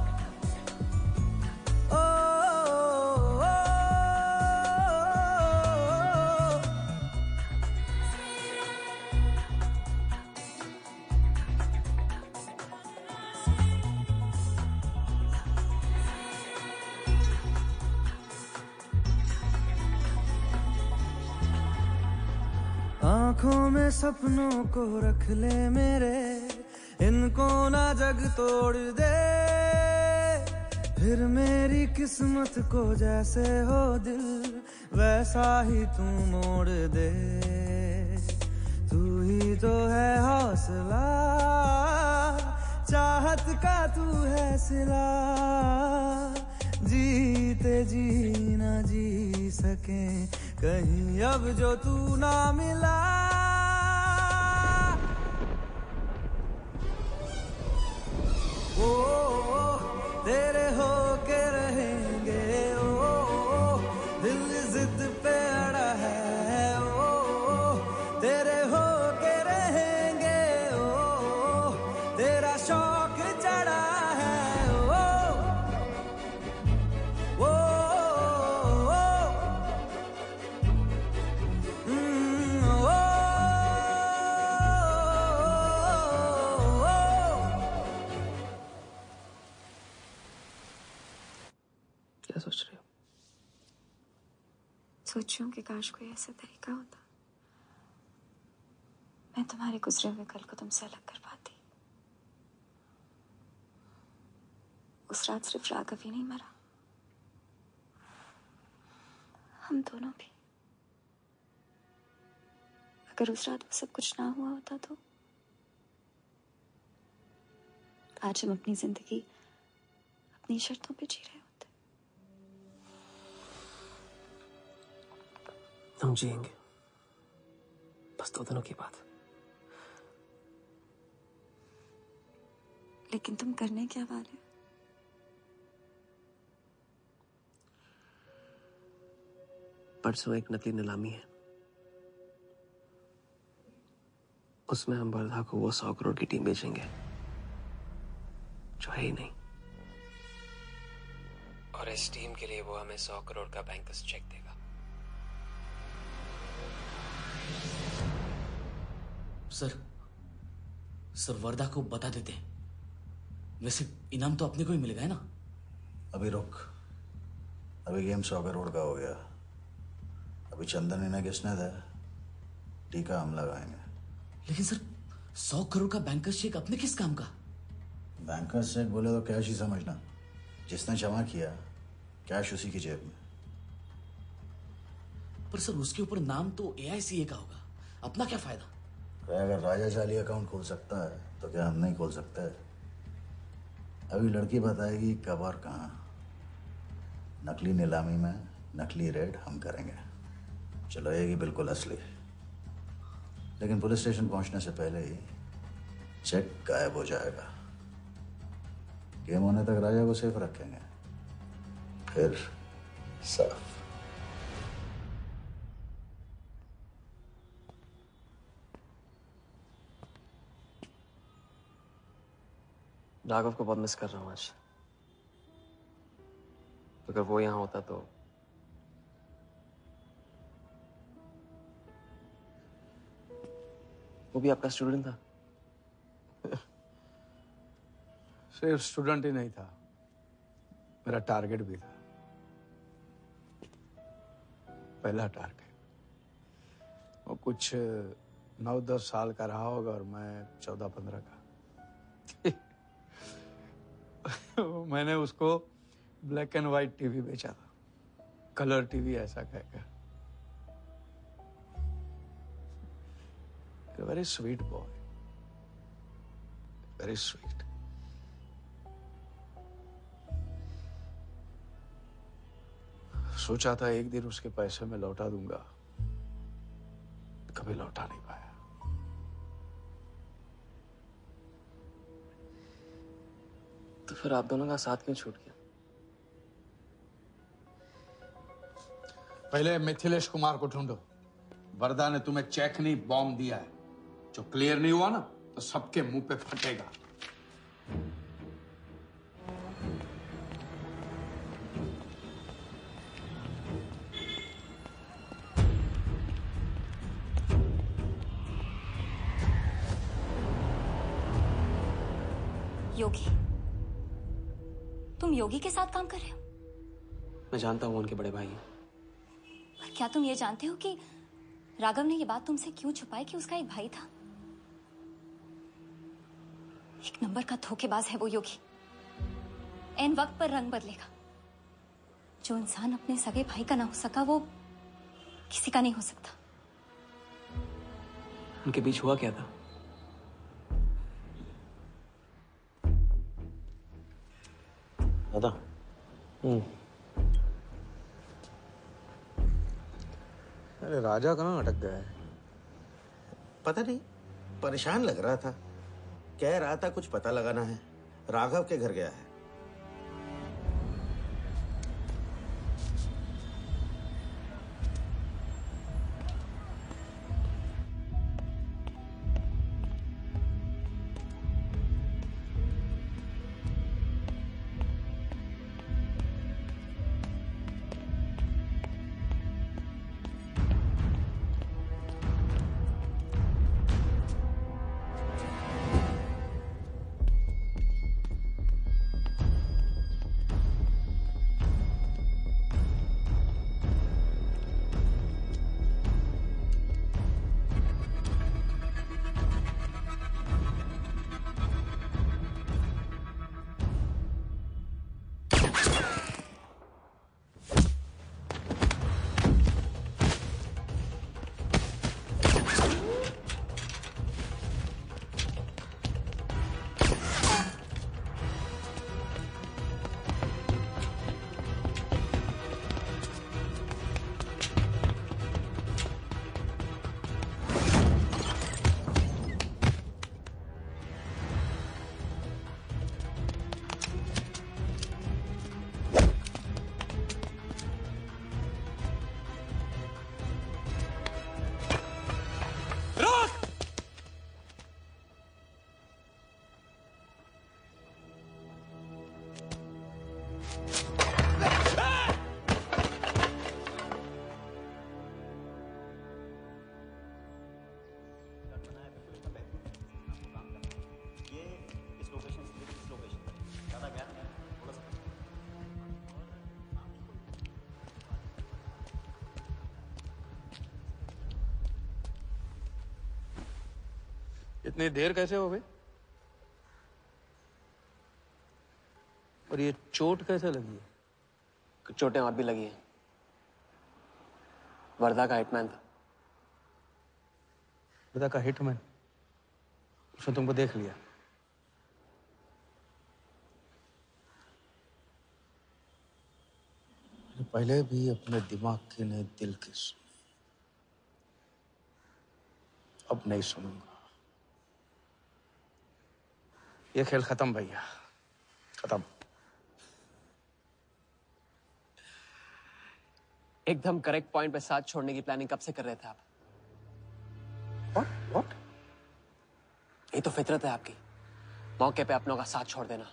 आँखों में सपनों को रख ले मेरे, इनको ना जग तोड़ दे। फिर मेरी किस्मत को जैसे हो दिल, वैसा ही तू मोड़ दे। तू ही तो है हौसला, चाहत का तू है सिला। जीते जी ना जी सके कहीं अब जो तू ना मिला। ओ, ओ तेरे हो के रहेंगे, ओ दिल जिद पे अड़ा है। ओ तेरे हो के रहेंगे, ओ तेरा शौक चढ़ा है। ओ ओ क्या सोच रहे हो? सोच रही हूँ कि काश कोई ऐसा तरीका होता, मैं तुम्हारे गुजरे हुए कल को तुमसे अलग कर पाती। उस रात सिर्फ राघव ही नहीं मरा, हम दोनों भी। अगर उस रात वो सब कुछ ना हुआ होता तो आज हम अपनी जिंदगी अपनी शर्तों पे जी रहे होते। हम जिएंगे, बस दो दिनों की बात। लेकिन तुम करने क्या वाले हो? परसों एक नकली नीलामी है, उसमें हम वर्धा को वो सौ करोड़ की टीम बेचेंगे जो है ही नहीं, और इस टीम के लिए वो हमें सौ करोड़ का बैंकर्स चेक देगा। सर सर वर्धा को बता देते हैं, वैसे इनाम तो अपने को ही मिलेगा है ना। अभी रुक, अभी गेम सौ करोड़ का हो गया। अभी चंदन इन्हें किसने था, टीका हम लगाएंगे। लेकिन सर सौ करोड़ का बैंकर्स चेक अपने किस काम का? बैंकर्स चेक बोले तो कैश ही समझना, जिसने जमा किया कैश उसी की जेब में। पर सर उसके ऊपर नाम तो ए आई सी ए का होगा, अपना क्या फायदा? अगर राजा चाली अकाउंट खोल सकता है तो क्या हम नहीं खोल सकते? अभी लड़की बताएगी कब और कहाँ। नकली नीलामी में नकली रेड हम करेंगे, चलाएगी बिल्कुल असली। लेकिन पुलिस स्टेशन पहुंचने से पहले ही चेक गायब हो जाएगा। गेम होने तक राजा को सेफ रखेंगे, फिर साफ। राघव को बहुत मिस कर रहा हूँ आज। अगर वो यहाँ होता तो वो भी आपका स्टूडेंट था। सिर्फ स्टूडेंट ही नहीं था, मेरा टारगेट भी था। पहला टारगेट। वो कुछ नौ दस साल का रहा होगा और मैं चौदह पंद्रह का। मैंने उसको ब्लैक एंड व्हाइट टीवी बेचा था, कलर टीवी ऐसा कहकर। Very sweet boy, very sweet. सोचा था एक दिन उसके पैसे में लौटा दूंगा, कभी लौटा नहीं पाया। तो फिर आप दोनों का साथ क्यों छूट गया? पहले मिथिलेश कुमार को ढूंढो। वर्दा ने तुम्हें चेक नहीं बॉम्ब दिया है, जो क्लियर नहीं हुआ ना तो सबके मुंह पे फटेगा। योगी, तुम योगी के साथ काम कर रहे हो? मैं जानता हूँ उनके बड़े भाई हैं। पर क्या तुम ये जानते हो कि राघव ने ये बात तुमसे क्यों छुपाई कि उसका एक भाई था? एक नंबर का धोखेबाज है वो योगी। एन वक्त पर रंग बदलेगा। जो इंसान अपने सगे भाई का ना हो सका वो किसी का नहीं हो सकता। उनके बीच हुआ क्या था? दादा। हम्म। अरे राजा कहाँ अटक गया है? पता नहीं, परेशान लग रहा था। कह रहा था कुछ पता लगाना है। राघव के घर गया है। इतनी देर कैसे हो गई? और ये चोट कैसे लगी है? कुछ चोटें और भी लगी हैं। वर्दा का हिटमैन था। वर्दा का हिटमैन? उसने तुमको देख लिया? पहले भी अपने दिमाग की नहीं दिल की सुनी, अब नहीं सुनूंगा। ये खेल खत्म भैया, खत्म। एकदम करेक्ट पॉइंट पे साथ छोड़ने की प्लानिंग कब से कर रहे थे आप? What? What? ये तो फितरत है आपकी। मौके पे अपनों का साथ छोड़ देना।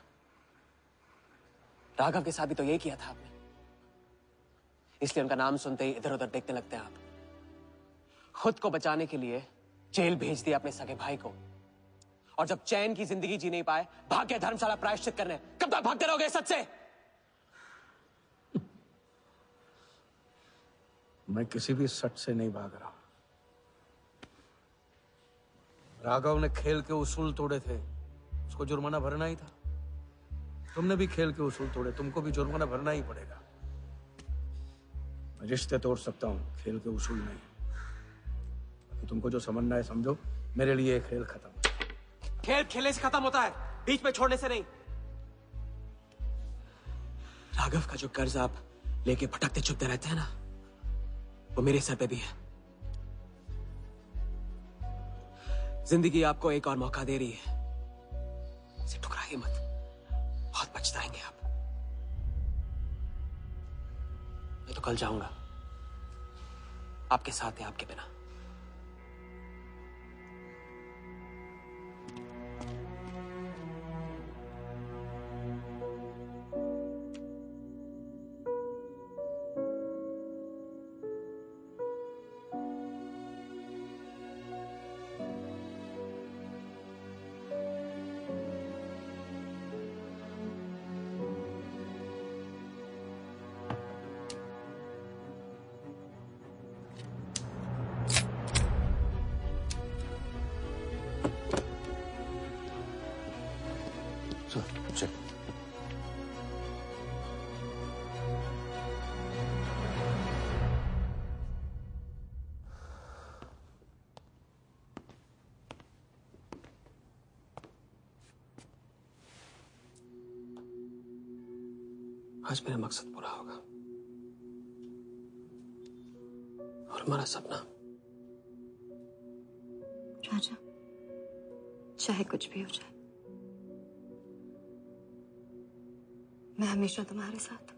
राघव के साथ भी तो यही किया था आपने, इसलिए उनका नाम सुनते ही इधर उधर देखने लगते हैं आप। खुद को बचाने के लिए जेल भेज दिया अपने सगे भाई को, और जब चैन की जिंदगी जी नहीं पाए भाग के धर्मशाला प्रायश्चित करने। कब तक भागते रहोगे सच से? मैं किसी भी सच से नहीं भाग रहा। राघव ने खेल के उसूल तोड़े थे, उसको जुर्माना भरना ही था। तुमने भी खेल के उसूल तोड़े, तुमको भी जुर्माना भरना ही पड़ेगा। मैं रिश्ते तोड़ सकता हूं, खेल के उसूल नहीं। तुमको जो समझना है समझो, मेरे लिए ये खेल खत्म। खेल खेलने से खत्म होता है, बीच में छोड़ने से नहीं। राघव का जो कर्ज आप लेके भटकते चुपते रहते हैं ना, वो मेरे सर पे भी है। जिंदगी आपको एक और मौका दे रही है, इसे ठुकराइए मत, बहुत पछताएंगे आप। मैं तो कल जाऊंगा, आपके साथ है, आपके बिना। आज मेरा मकसद पूरा होगा और हमारा सपना। राजा, चाहे कुछ भी हो जाए, मैं हमेशा तुम्हारे साथ हूं।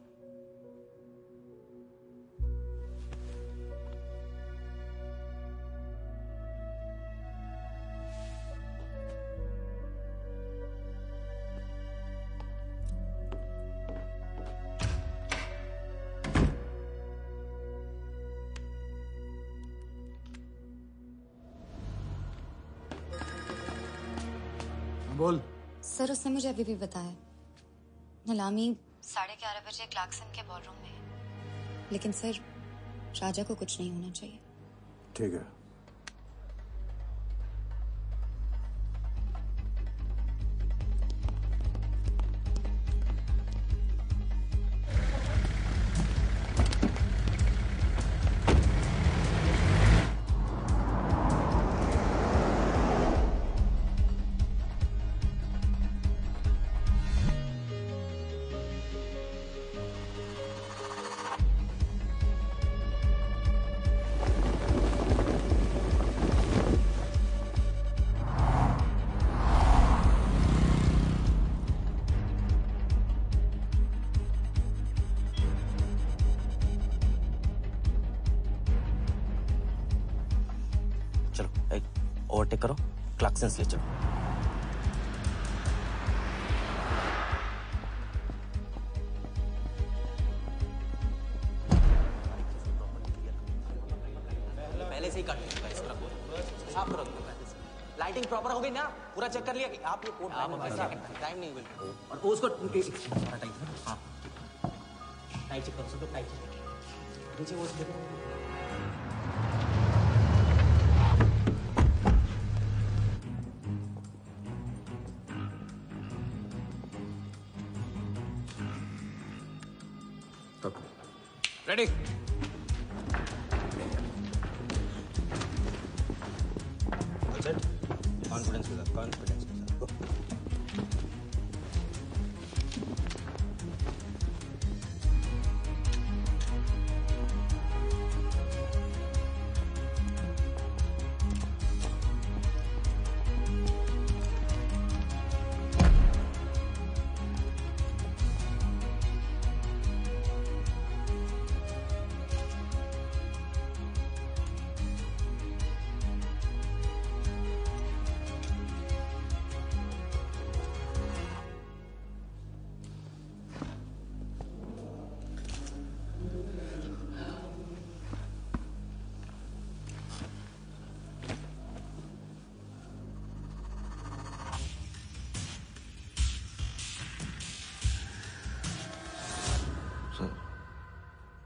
बोल। सर, उसने मुझे अभी भी बताया नीलामी साढ़े ग्यारह बजे क्लार्कसन के बॉलरूम में है। लेकिन सर, राजा को कुछ नहीं होना चाहिए। ठीक है। ओवरटेक करो, क्लार्कसन ले चलो। पहले से ही कट चुका है इसका कोड, साफ करो। लाइटिंग प्रॉपर हो गई ना? पूरा चेक कर लिया कि आप ये कोड टाइम नहीं मिल और उसको टाइट हाँ टाइट चेक करो सब लोग, टाइट चेक नीचे वो देखो। रेडी? कॉन्फिडेंस के साथ, कॉन्फिडेंस के साथ।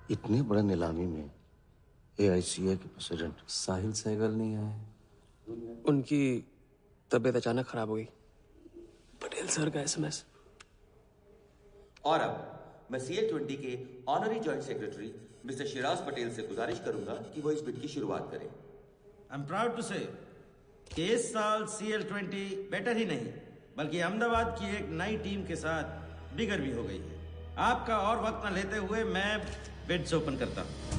इतनी बड़ी नीलामी में एआईसीए के प्रेसिडेंट साहिल सहगल नहीं आए। उनकी तबीयत अचानक खराब हो गई। पटेल सर का एसएमएस। और अब मैं सीएल ट्वेंटी के honorary joint secretary mister Shiraz Patel से गुजारिश करूंगा कि वो इस बिट की शुरुआत करें। आई एम प्राउड टू से कि इस साल सीएल ट्वेंटी बेटर ही नहीं बल्कि अहमदाबाद की एक नई टीम के साथ बिगर भी हो गई है। आपका और वक्त न लेते हुए मैं बिड्स ओपन करता हूं।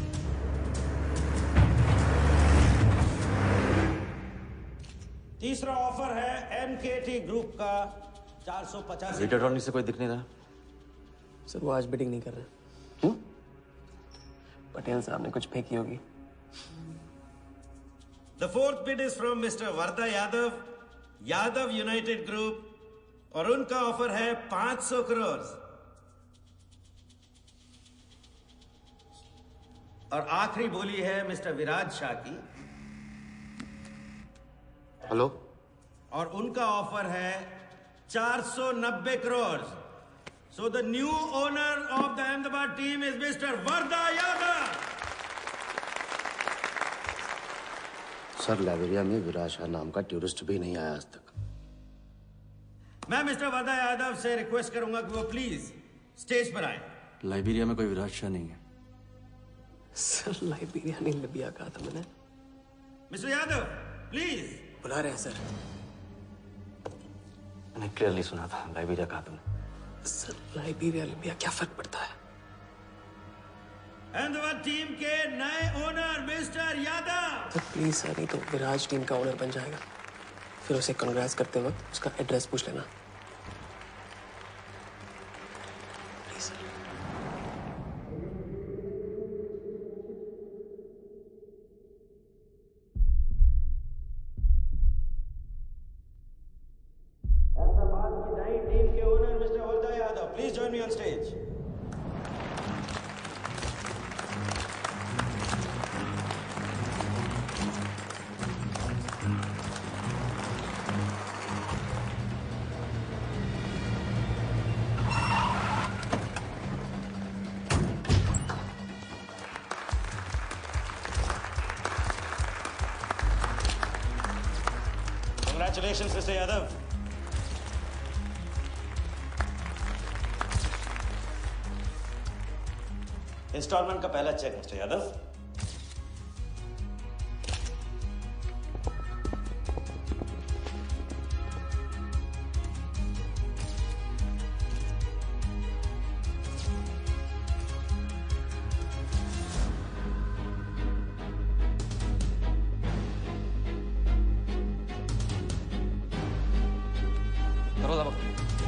तीसरा ऑफर है एमकेटी ग्रुप का चार सौ पचास। रीटा ट्रॉनी से कोई दिख नहीं रहा। सर वो आज बिडिंग नहीं कर रहे। क्यों? पटेल साहब ने कुछ फेंकी होगी। The fourth bid is from mister Vardha Yadav, Yadav United group, और उनका ऑफर है पांच सौ करोड़। और आखिरी बोली है मिस्टर विराज शाह की। हेलो। और उनका ऑफर है चार सौ नब्बे crore. So the new owner of the Ahmedabad team is mister Vardha Yadav. Sir Liberia में विराज शाह नाम का टूरिस्ट भी नहीं आया आज तक। मैं मिस्टर वर्धा यादव से रिक्वेस्ट करूंगा कि वो प्लीज स्टेज पर आए। लाइबेरिया में कोई विराज शाह नहीं है। सर लाइबेरिया नहीं लिबिया कहा था मैंने। Mister Yadav please. बुला रहे हैं सर। मैंने क्लियरली सुना था लाइबेरिया कहा तुमने। सर लाइबेरिया लिबिया क्या फर्क पड़ता है? अहमदाबाद टीम के नए owner mister Yadav. Sir please sir, नहीं तो विराज टीम का ओनर बन जाएगा। फिर उसे कांग्रेस करते वक्त उसका एड्रेस पूछ लेना। Please sir. अहमदाबाद की नई टीम के owner mister Vardha Yadav, please join me on stage. Congratulations, Mister Yadav. Instalment का पहला चेक मिस्टर यादव। करो दबा।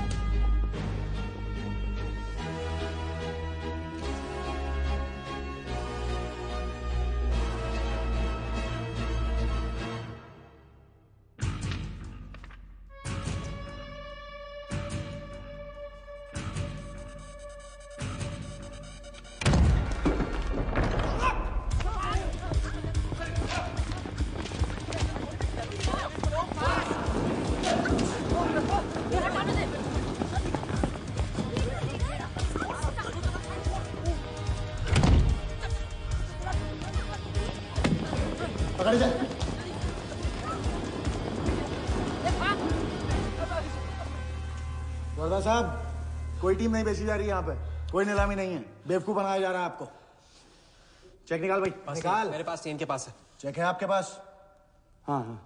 वर्धा साहब, कोई टीम नहीं बेची जा रही है यहाँ पे। कोई नीलामी नहीं है। बेवकूफ बनाया जा रहा है आपको। चेक निकाल भाई, निकाल। मेरे पास, इनके पास है। चेक है आपके पास? हाँ हाँ।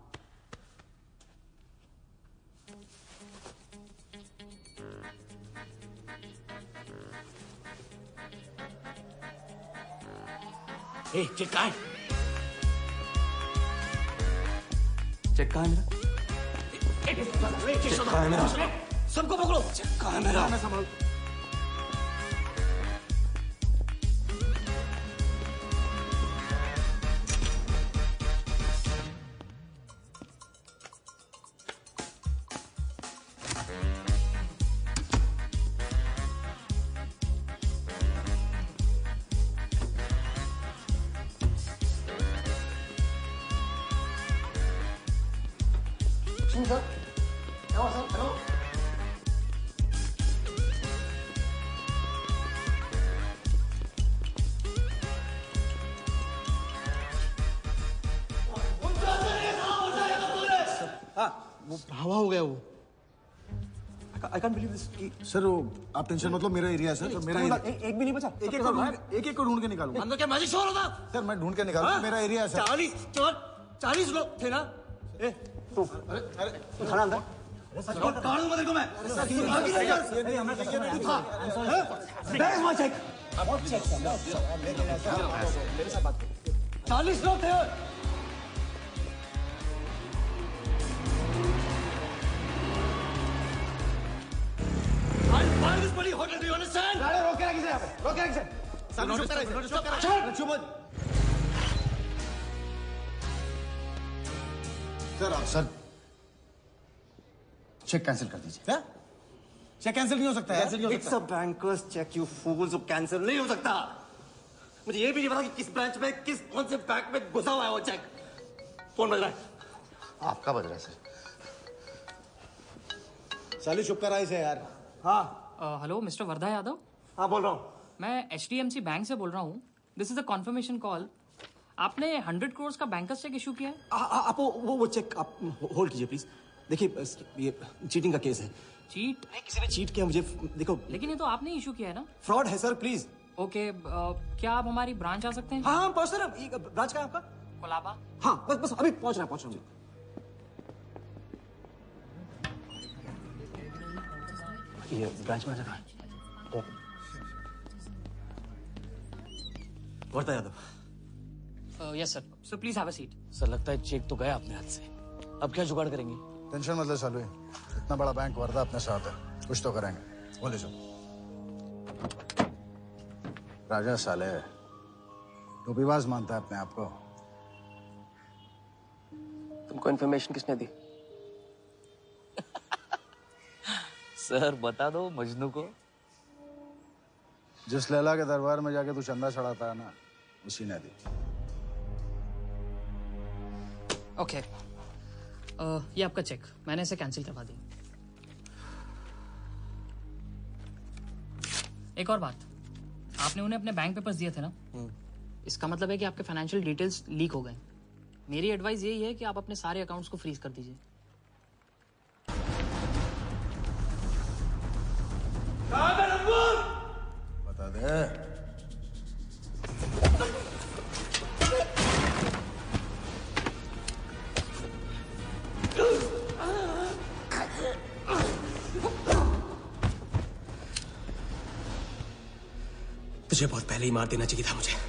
ए, चेक कहाँ है? चेक कहाँ है मेरा? चेक कहाँ है मेरा? सबको पकड़ो। चेक कहाँ है मेरा? मैं संभाल। सर, क्या सर? हेलो। वो हवा हो गया वो। I can't believe this कि सर वो आप टेंशन मत लो, मेरा एरिया है सर, मेरा एरिया। एक एक भी नहीं बचा। एक एक को ढूंढ एक एक को ढूंढ के निकालूंगा। अंदर क्या मैजिक शोर होता? सर मैं ढूंढ के निकालूंगा, मेरा एरिया है सर। चालीस चालीस लोग थे ना? ए तू अरे अरे तू खड़ा अंदर। काट दूंगा तेरे को मैं। अरे हमने तू था। Where is my check? What check? मेरे साथ बात कर। चालीस लोग थे। I'll buy this bloody hotel. Do you understand? गाड़ी रोक के रखिए यहाँ पे, रोक के रखिए। सर नोटिस करा, नोटिस करा। चल, चुप हो। सर आप सर चेक कैंसिल कर दीजिए। क्या? चेक कैंसिल नहीं हो सकता है? कैंसिल नहीं हो It's a banker's check, you fools. Cancel नहीं हो सकता। मुझे ये भी नहीं पता कि किस ब्रांच में, किस कौन से बैंक में घुसा हुआ है वो चेक। फोन बज रहा है। आपका बज रहा है सर। साली चुप कर आई से यार। हाँ हेलो मिस्टर वर्धा यादव। हाँ बोल रहा हूँ। मैं H D M C bank से बोल रहा हूँ। This is a confirmation call. आपने हंड्रेड करोड़ का बैंकर्स चेक इशू किया है? आ, आ, आप वो वो वो चेक आप होल्ड कीजिए प्लीज। देखिए ये चीटिंग का केस है। चीट? नहीं किसी ने चीट किया मुझे, देखो। लेकिन ये तो आपने इशू किया है ना? फ्रॉड है सर, प्लीज। ओके, क्या आप हमारी ब्रांच आ सकते हैं? हाँ हाँ पहुंच रहे। ब्रांच का आपका? कोलाबा। हाँ बस बस अभी पहुंच रहा पहुंच रहा हूँ। ये ब्रांच में जगह Vardha Yadav. Yes sir. So please have a seat. Sir लगता है चेक तो गया अपने हाथ से, अब क्या जुगाड़ करेंगे? टेंशन मत ले सालू, इतना बड़ा बैंक वर्धा अपने साथ है, कुछ तो करेंगे। बोले जो राजा साले टोपीबाज मानता है अपने आप को। तुमको इन्फॉर्मेशन किसने दी? सर बता दो मजनू को। जिस लैला के दरबार में जाके तू चंदा चढ़ाता है ना, उसी ने दी। Okay okay. uh, ये आपका चेक, मैंने इसे कैंसिल करवा दी। एक और बात, आपने उन्हें अपने बैंक पेपर्स दिए थे ना? इसका मतलब है कि आपके फाइनेंशियल डिटेल्स लीक हो गए। मेरी एडवाइस यही है कि आप अपने सारे अकाउंट्स को फ्रीज कर दीजिए। बता दे। तुझे बहुत पहले ही मार देना चाहिए था मुझे।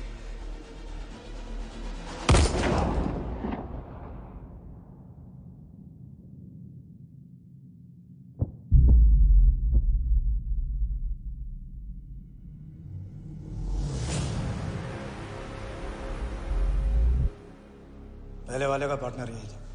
पहले वाले का पार्टनर यही था।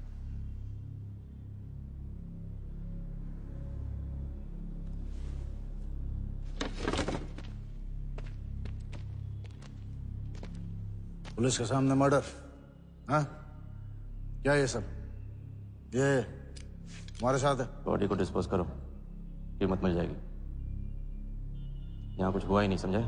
पुलिस के सामने मर्डर? हाँ क्या ये सब? ये तुम्हारे साथ है? बॉडी को डिस्पोज करो, कीमत मिल जाएगी। यहाँ कुछ हुआ ही नहीं, समझे?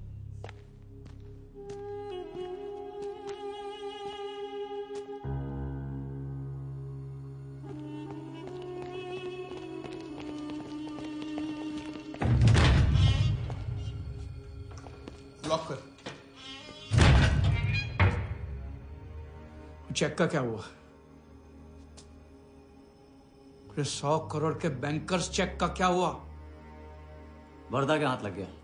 लॉक कर। चेक का क्या हुआ? अरे सौ करोड़ के बैंकर्स चेक का क्या हुआ? वर्धा के हाथ लग गया।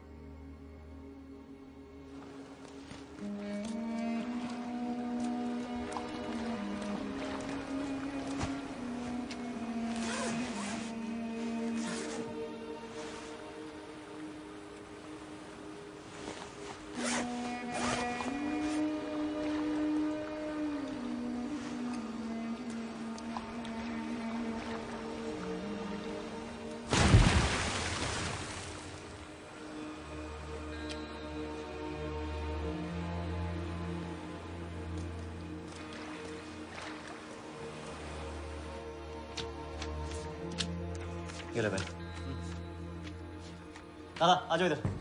ये ले भाई। दादा आ जाओ इधर।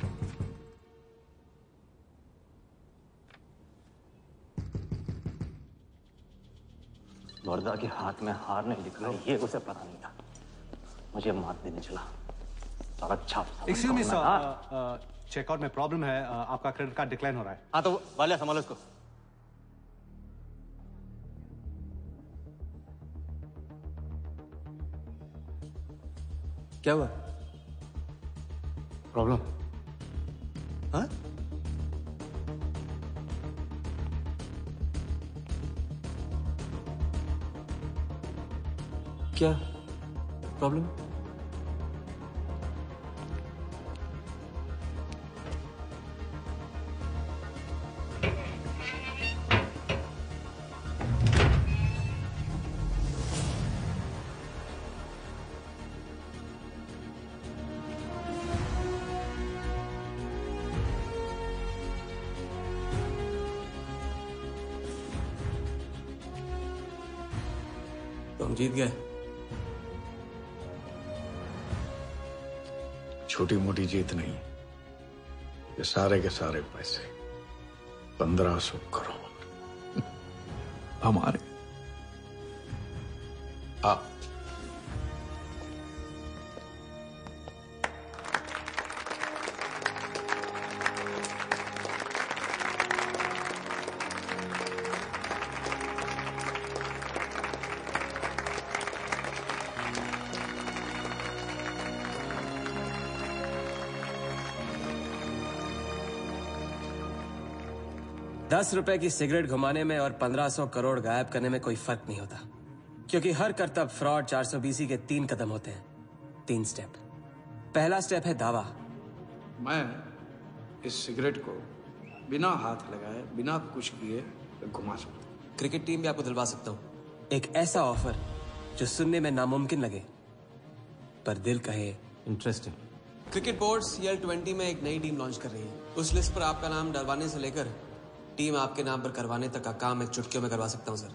वर्दा के हाथ में हार नहीं दिख रहा, ये उसे पता नहीं था। मुझे मात देने चला। सारा छाप एक्सक्यूज मी सर, चेकआउट में प्रॉब्लम है, uh, आपका क्रेडिट कार्ड डिक्लाइन हो रहा है। हाँ तो वाले संभालो इसको। क्या हुआ? प्रॉब्लम? हाँ? क्या प्रॉब्लम? तो हम जीत गए। छोटी मोटी जीत नहीं, ये सारे के सारे पैसे पंद्रह सौ करोड़ हमारे। आप दस रुपए की सिगरेट घुमाने में और पंद्रह सौ करोड़ गायब करने में कोई फर्क नहीं होता, क्योंकि हर करतब फ्रॉड चार सौ बीसी के तीन कदम होते हैं, तीन स्टेप। पहला स्टेप है दावा। मैं इस सिगरेट को बिना हाथ लगाए, बिना कुछ किए घुमा सकता हूँ। क्रिकेट टीम भी आपको दिलवा सकता हूँ, एक ऐसा ऑफर जो सुनने में नामुमकिन लगे पर दिल कहे interesting. Cricket board C L twenty में एक नई टीम लॉन्च कर रही है। उस लिस्ट पर आपका नाम डलवाने से लेकर टीम आपके नाम पर करवाने तक का काम मैं चुटकियों में करवा सकता हूं सर।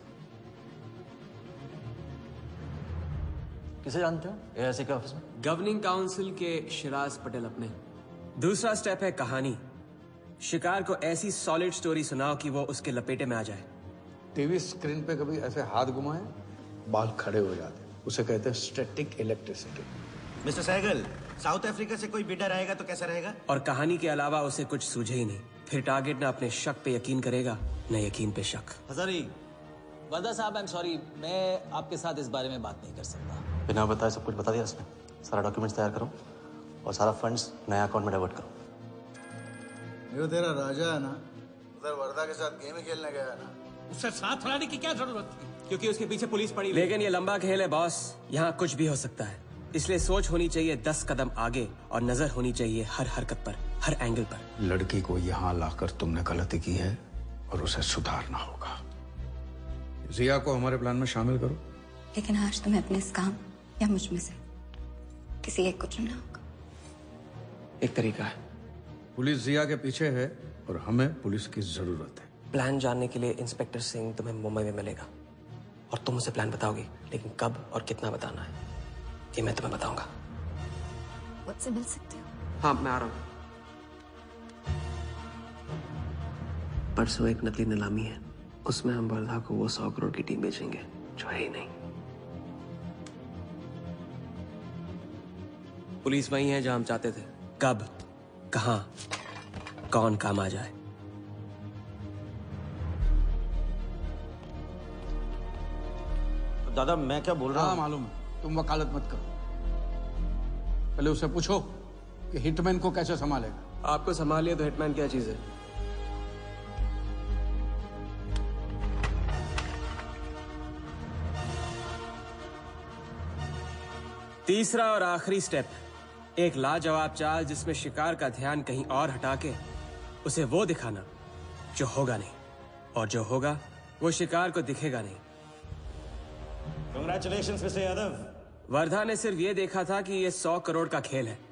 किसे जानते हो ए आई सी के ऑफिस में? गवर्निंग काउंसिल के शिराज पटेल अपने। दूसरा स्टेप है कहानी। शिकार को ऐसी सॉलिड स्टोरी सुनाओ कि वो उसके लपेटे में आ जाए। टीवी स्क्रीन पे कभी ऐसे हाथ घुमाए, बाल खड़े हो जाते, उसे कहते हैं static electricity. Mister Sehgal, South Africa से कोई बिडर आएगा तो कैसा रहेगा? और कहानी के अलावा उसे कुछ सूझे ही नहीं, फिर टारगेट न अपने शक पे यकीन करेगा न यकीन पे शक। हजारी, वर्दा साहब, आई एम सॉरी, मैं आपके साथ इस बारे में बात नहीं कर सकता। बिना बताए सब कुछ बता दिया उसने। सारा डॉक्यूमेंट्स तैयार करो और सारा फंड्स नए अकाउंट में डाइवर्ट करो। ये तेरा राजा है ना, उधर वर्दा के साथ गेम ही खेलने गया है ना। उससे साथ लाने की क्या जरूरत थी? क्योंकि उसके पीछे पुलिस पड़ी। लेकिन ये लंबा खेल है बॉस, यहाँ कुछ भी हो सकता है। इसलिए सोच होनी चाहिए दस कदम आगे और नजर होनी चाहिए हर हरकत पर, हर एंगल पर। लड़की को यहाँ लाकर तुमने गलती की है और उसे सुधारना होगा। जिया को हमारे प्लान में शामिल करो। लेकिन आज तुम्हें अपने इस काम या मुझ में से किसी एक को चुनना होगा। एक तरीका है। पुलिस जिया के पीछे है और हमें पुलिस की जरूरत है। प्लान जानने के लिए इंस्पेक्टर सिंह तुम्हें मुंबई में मिलेगा और तुम उसे प्लान बताओगी, लेकिन कब और कितना बताना है ये मैं तुम्हें बताऊंगा। मुझसे मिल सकते हो? हाँ, मैं आ रहा हूँ। परसों एक नकली नीलामी है, उसमें हम वर्धा को वो सौ करोड़ की टीम बेचेंगे जो है ही नहीं। पुलिस वही है जहां हम चाहते थे। कब, कहां, कौन काम आ जाए। दादा मैं क्या बोल रहा हूँ? मालूम है, तुम वकालत मत करो। पहले उसे पूछो कि हिटमैन को कैसे संभालेगा। आपको संभालिए तो हिटमैन क्या चीज है? तीसरा और आखिरी स्टेप, एक लाजवाब चाल जिसमें शिकार का ध्यान कहीं और हटा के उसे वो दिखाना जो होगा नहीं, और जो होगा वो शिकार को दिखेगा नहीं। Congratulations, mister Yadav. वर्धा ने सिर्फ ये देखा था कि ये सौ करोड़ का खेल है।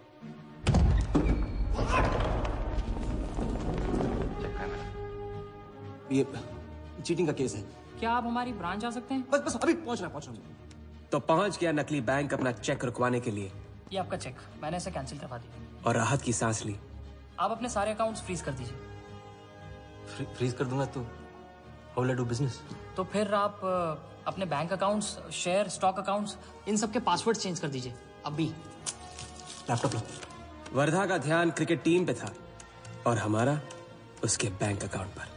ये चीटिंग का केस है। क्या आप हमारी ब्रांच आ सकते हैं? बस बस अभी पहुंच रहा पहुंच रहा तो पहुंच गया नकली बैंक अपना चेक रुकवाने के लिए। ये आपका चेक, मैंने इसे कैंसिल करवा दिया और राहत की सांस ली। आप अपने सारे अकाउंट्स फ्रीज कर दीजिए। फ्री, फ्रीज कर दूंगा तो how will I do business? तो फिर आप अ, अपने bank accounts, share, stock accounts, इन सब के पासवर्ड चेंज कर दीजिए अभी। लैपटॉप लो। वर्धा का ध्यान क्रिकेट टीम पे था और हमारा उसके बैंक अकाउंट पर।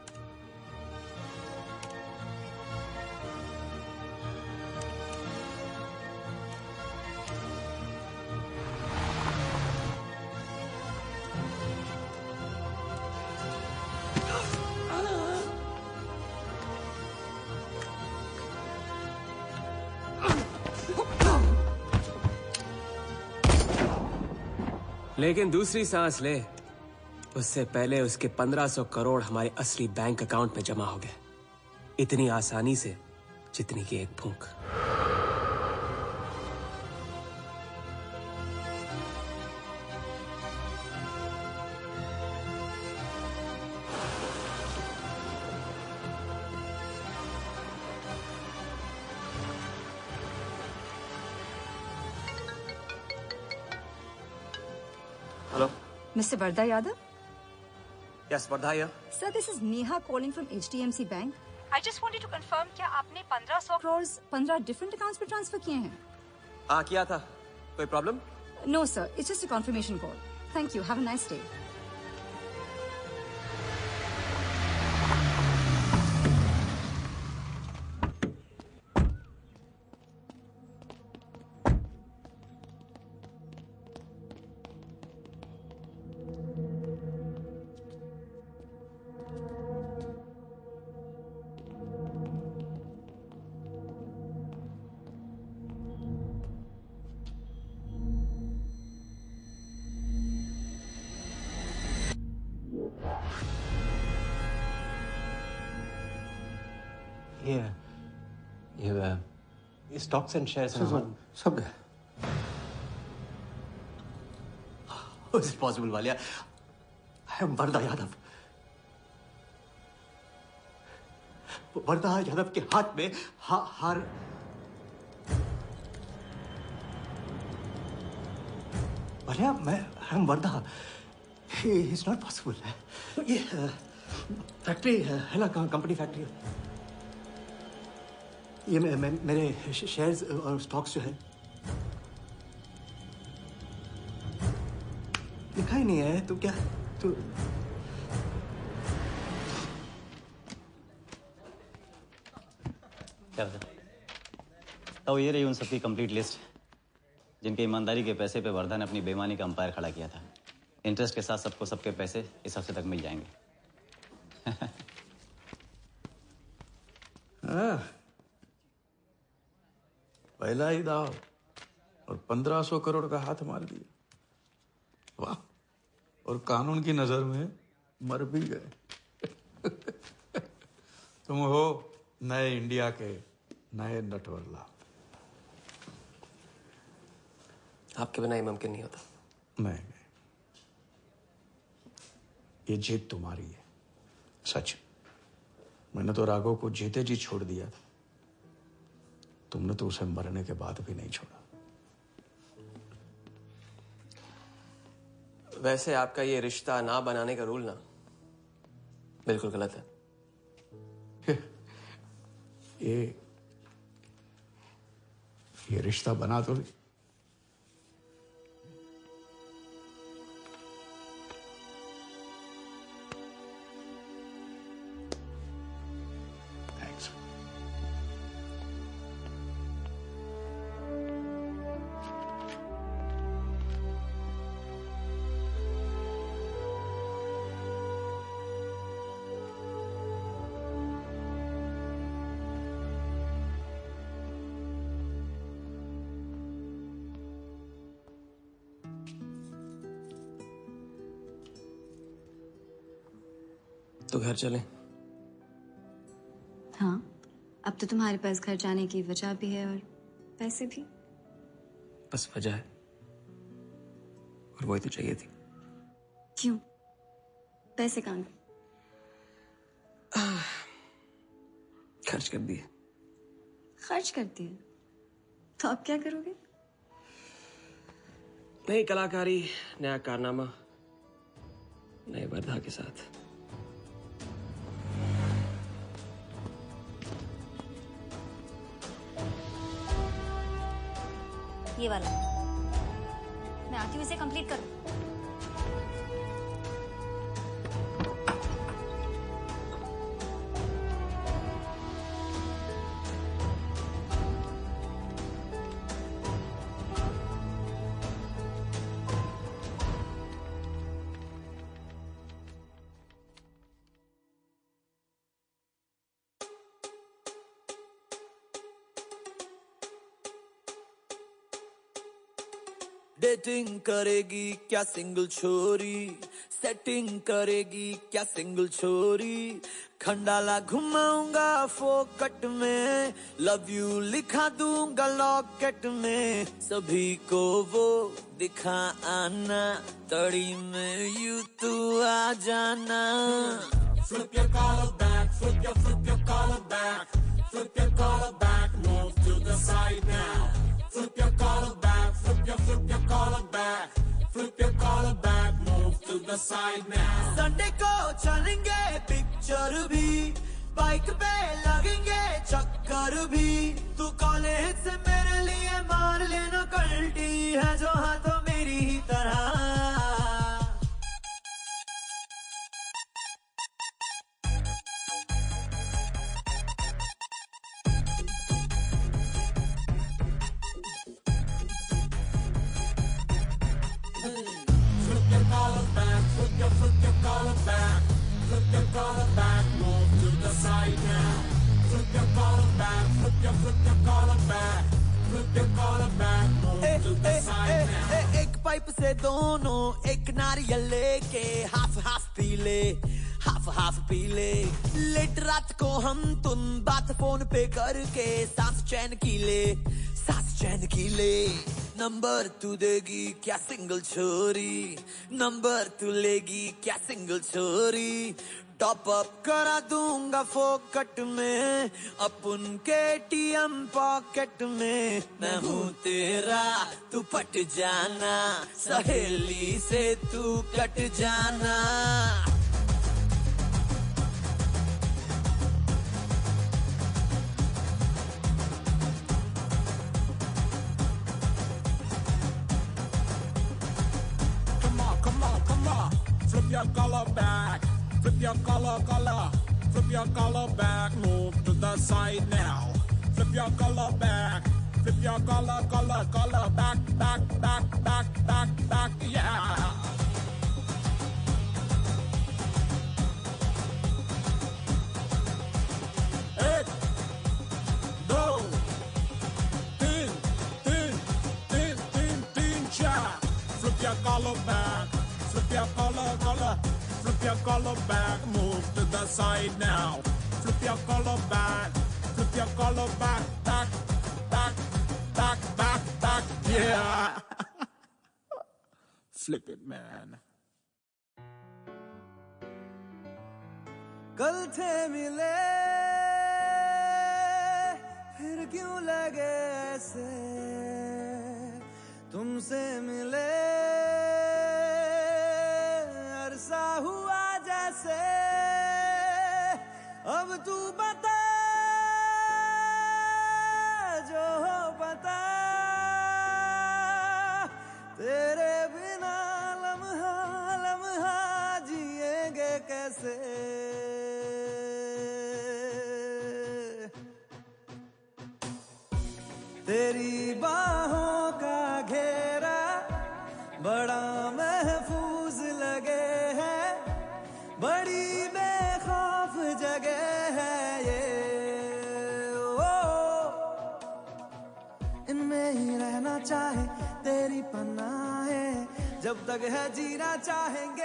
लेकिन दूसरी सांस ले उससे पहले उसके पंद्रह सौ करोड़ हमारे असली बैंक अकाउंट में जमा हो गए, इतनी आसानी से जितनी की एक फूंक। Hello? Mister Vardha Yadav? Yes, Vardha here. Sir, this is Neha calling from H D F C Bank. I just wanted to confirm क्या आपने पंद्रह सौ करोड़ पंद्रह different accounts पे ट्रांसफर किए हैं? हाँ किया था। कोई problem? No sir, it's just a confirmation call. Thank you. Have a nice day. ये ये ये स्टॉक्स एंड शेयर्स हैं सब सब गए। How is it possible, Walia? I am Wardha Yadav. Wardha Yadav के हाथ में हा, हार वालिया, मैं I am Vardha. It's not possible। ये फैक्ट्री है ना, कंपनी फैक्ट्री। ये मैं, मैं, मेरे शेयर्स और स्टॉक्स जो है लिखा ही नहीं है। तो क्या तो क्या बता? तो ये रही उन सबकी कंप्लीट लिस्ट जिनके ईमानदारी के पैसे पे वर्धा ने अपनी बेईमानी का अंपायर खड़ा किया था। इंटरेस्ट के साथ सबको सबके पैसे इस हफ्ते तक मिल जाएंगे। हाँ, पहला ही दाव और पंद्रह सौ करोड़ का हाथ मार दिया। वाह, और कानून की नजर में मर भी गए। तुम हो नए इंडिया के नए नटवरला। आपके बिना ये मुमकिन नहीं होता। नहीं नहीं, ये जीत तुम्हारी है। सच, मैंने तो राघव को जीते जी छोड़ दिया था। तुमने तो उसे मरने के बाद भी नहीं छोड़ा। वैसे आपका ये रिश्ता ना बनाने का रूल ना बिल्कुल गलत है। ये ये रिश्ता बना तो नहीं। थैंक्स। तो घर चलें? हाँ, अब तो तुम्हारे पास घर जाने की वजह भी है और पैसे भी। बस वजह है और वही तो चाहिए थी। क्यों? पैसे कहाँ गए? खर्च कर दिए। खर्च कर दिए? तो अब क्या करोगे? नई कलाकारी, नया कारनामा, नए वर्धा के साथ। ये वाला। मैं आती हूँ इसे कंप्लीट करूँ। डेटिंग करेगी क्या सिंगल छोरी, सेटिंग करेगी क्या सिंगल छोरी, खंडाला घुमाऊंगा फोकट में, लव यू लिखा दूंगा लॉकेट में, सभी को वो दिखा आना, तड़ी में यू तू आ जाना। Flip your collar back, flip your, flip your collar back, flip your collar back, move to the side now. Flip your collar back, flip your, flip your collar back, flip your collar back, move to the side now. Sunday को चलेंगे picture भी, bike पे लगेंगे चक्कर भी, तू college से मेरे लिए मार लेना कल्टी है जो हाथों मेरी ही तरह। Flip your collar back, flip your, flip your collar back, flip your collar back, move to the side now. Flip your collar back, flip your, flip your collar back, flip your collar back, move to the side now. एक pipe से दोनों एक नारियल लेके half half पी ले, half half पी ले, लेट रात को हम तुम बात फोन पे करके सांस चैन की ले, सांस चैन की ले। नंबर तू देगी क्या सिंगल छोरी, नंबर तू लेगी क्या सिंगल छोरी, टॉप अप करा दूंगा फोकट में, अपन के टीएम पॉकेट में, मैं हूँ तेरा तू पट जाना, सहेली से तू कट जाना। Flip your collar back, flip your collar, collar, flip your collar back, move to the side now. Flip your collar back, flip your collar, collar, collar, back, back, back, back, back, back, yeah. एक, दो, तीन, तीन, तीन, तीन, तीन, चार. Flip your collar back. Flip your collar, collar, flip your collar back, move to the side now. Flip your collar back, flip your collar back, back, back, back, back, back, yeah. Flip it, man. कल थे मिले फिर क्यों लगे ऐसे, तुमसे मिले अरसा हुआ जैसे, अब तू बता जो हो पता, तेरे बिना लम्हा लम्हा जिएंगे कैसे। तेरी बाहों का घेरा बड़ा महफूज लगे है, बड़ी बेखौफ जगह है ये, ओ इनमें ही रहना चाहे तेरी पनाहें, जब तक है जीना चाहेंगे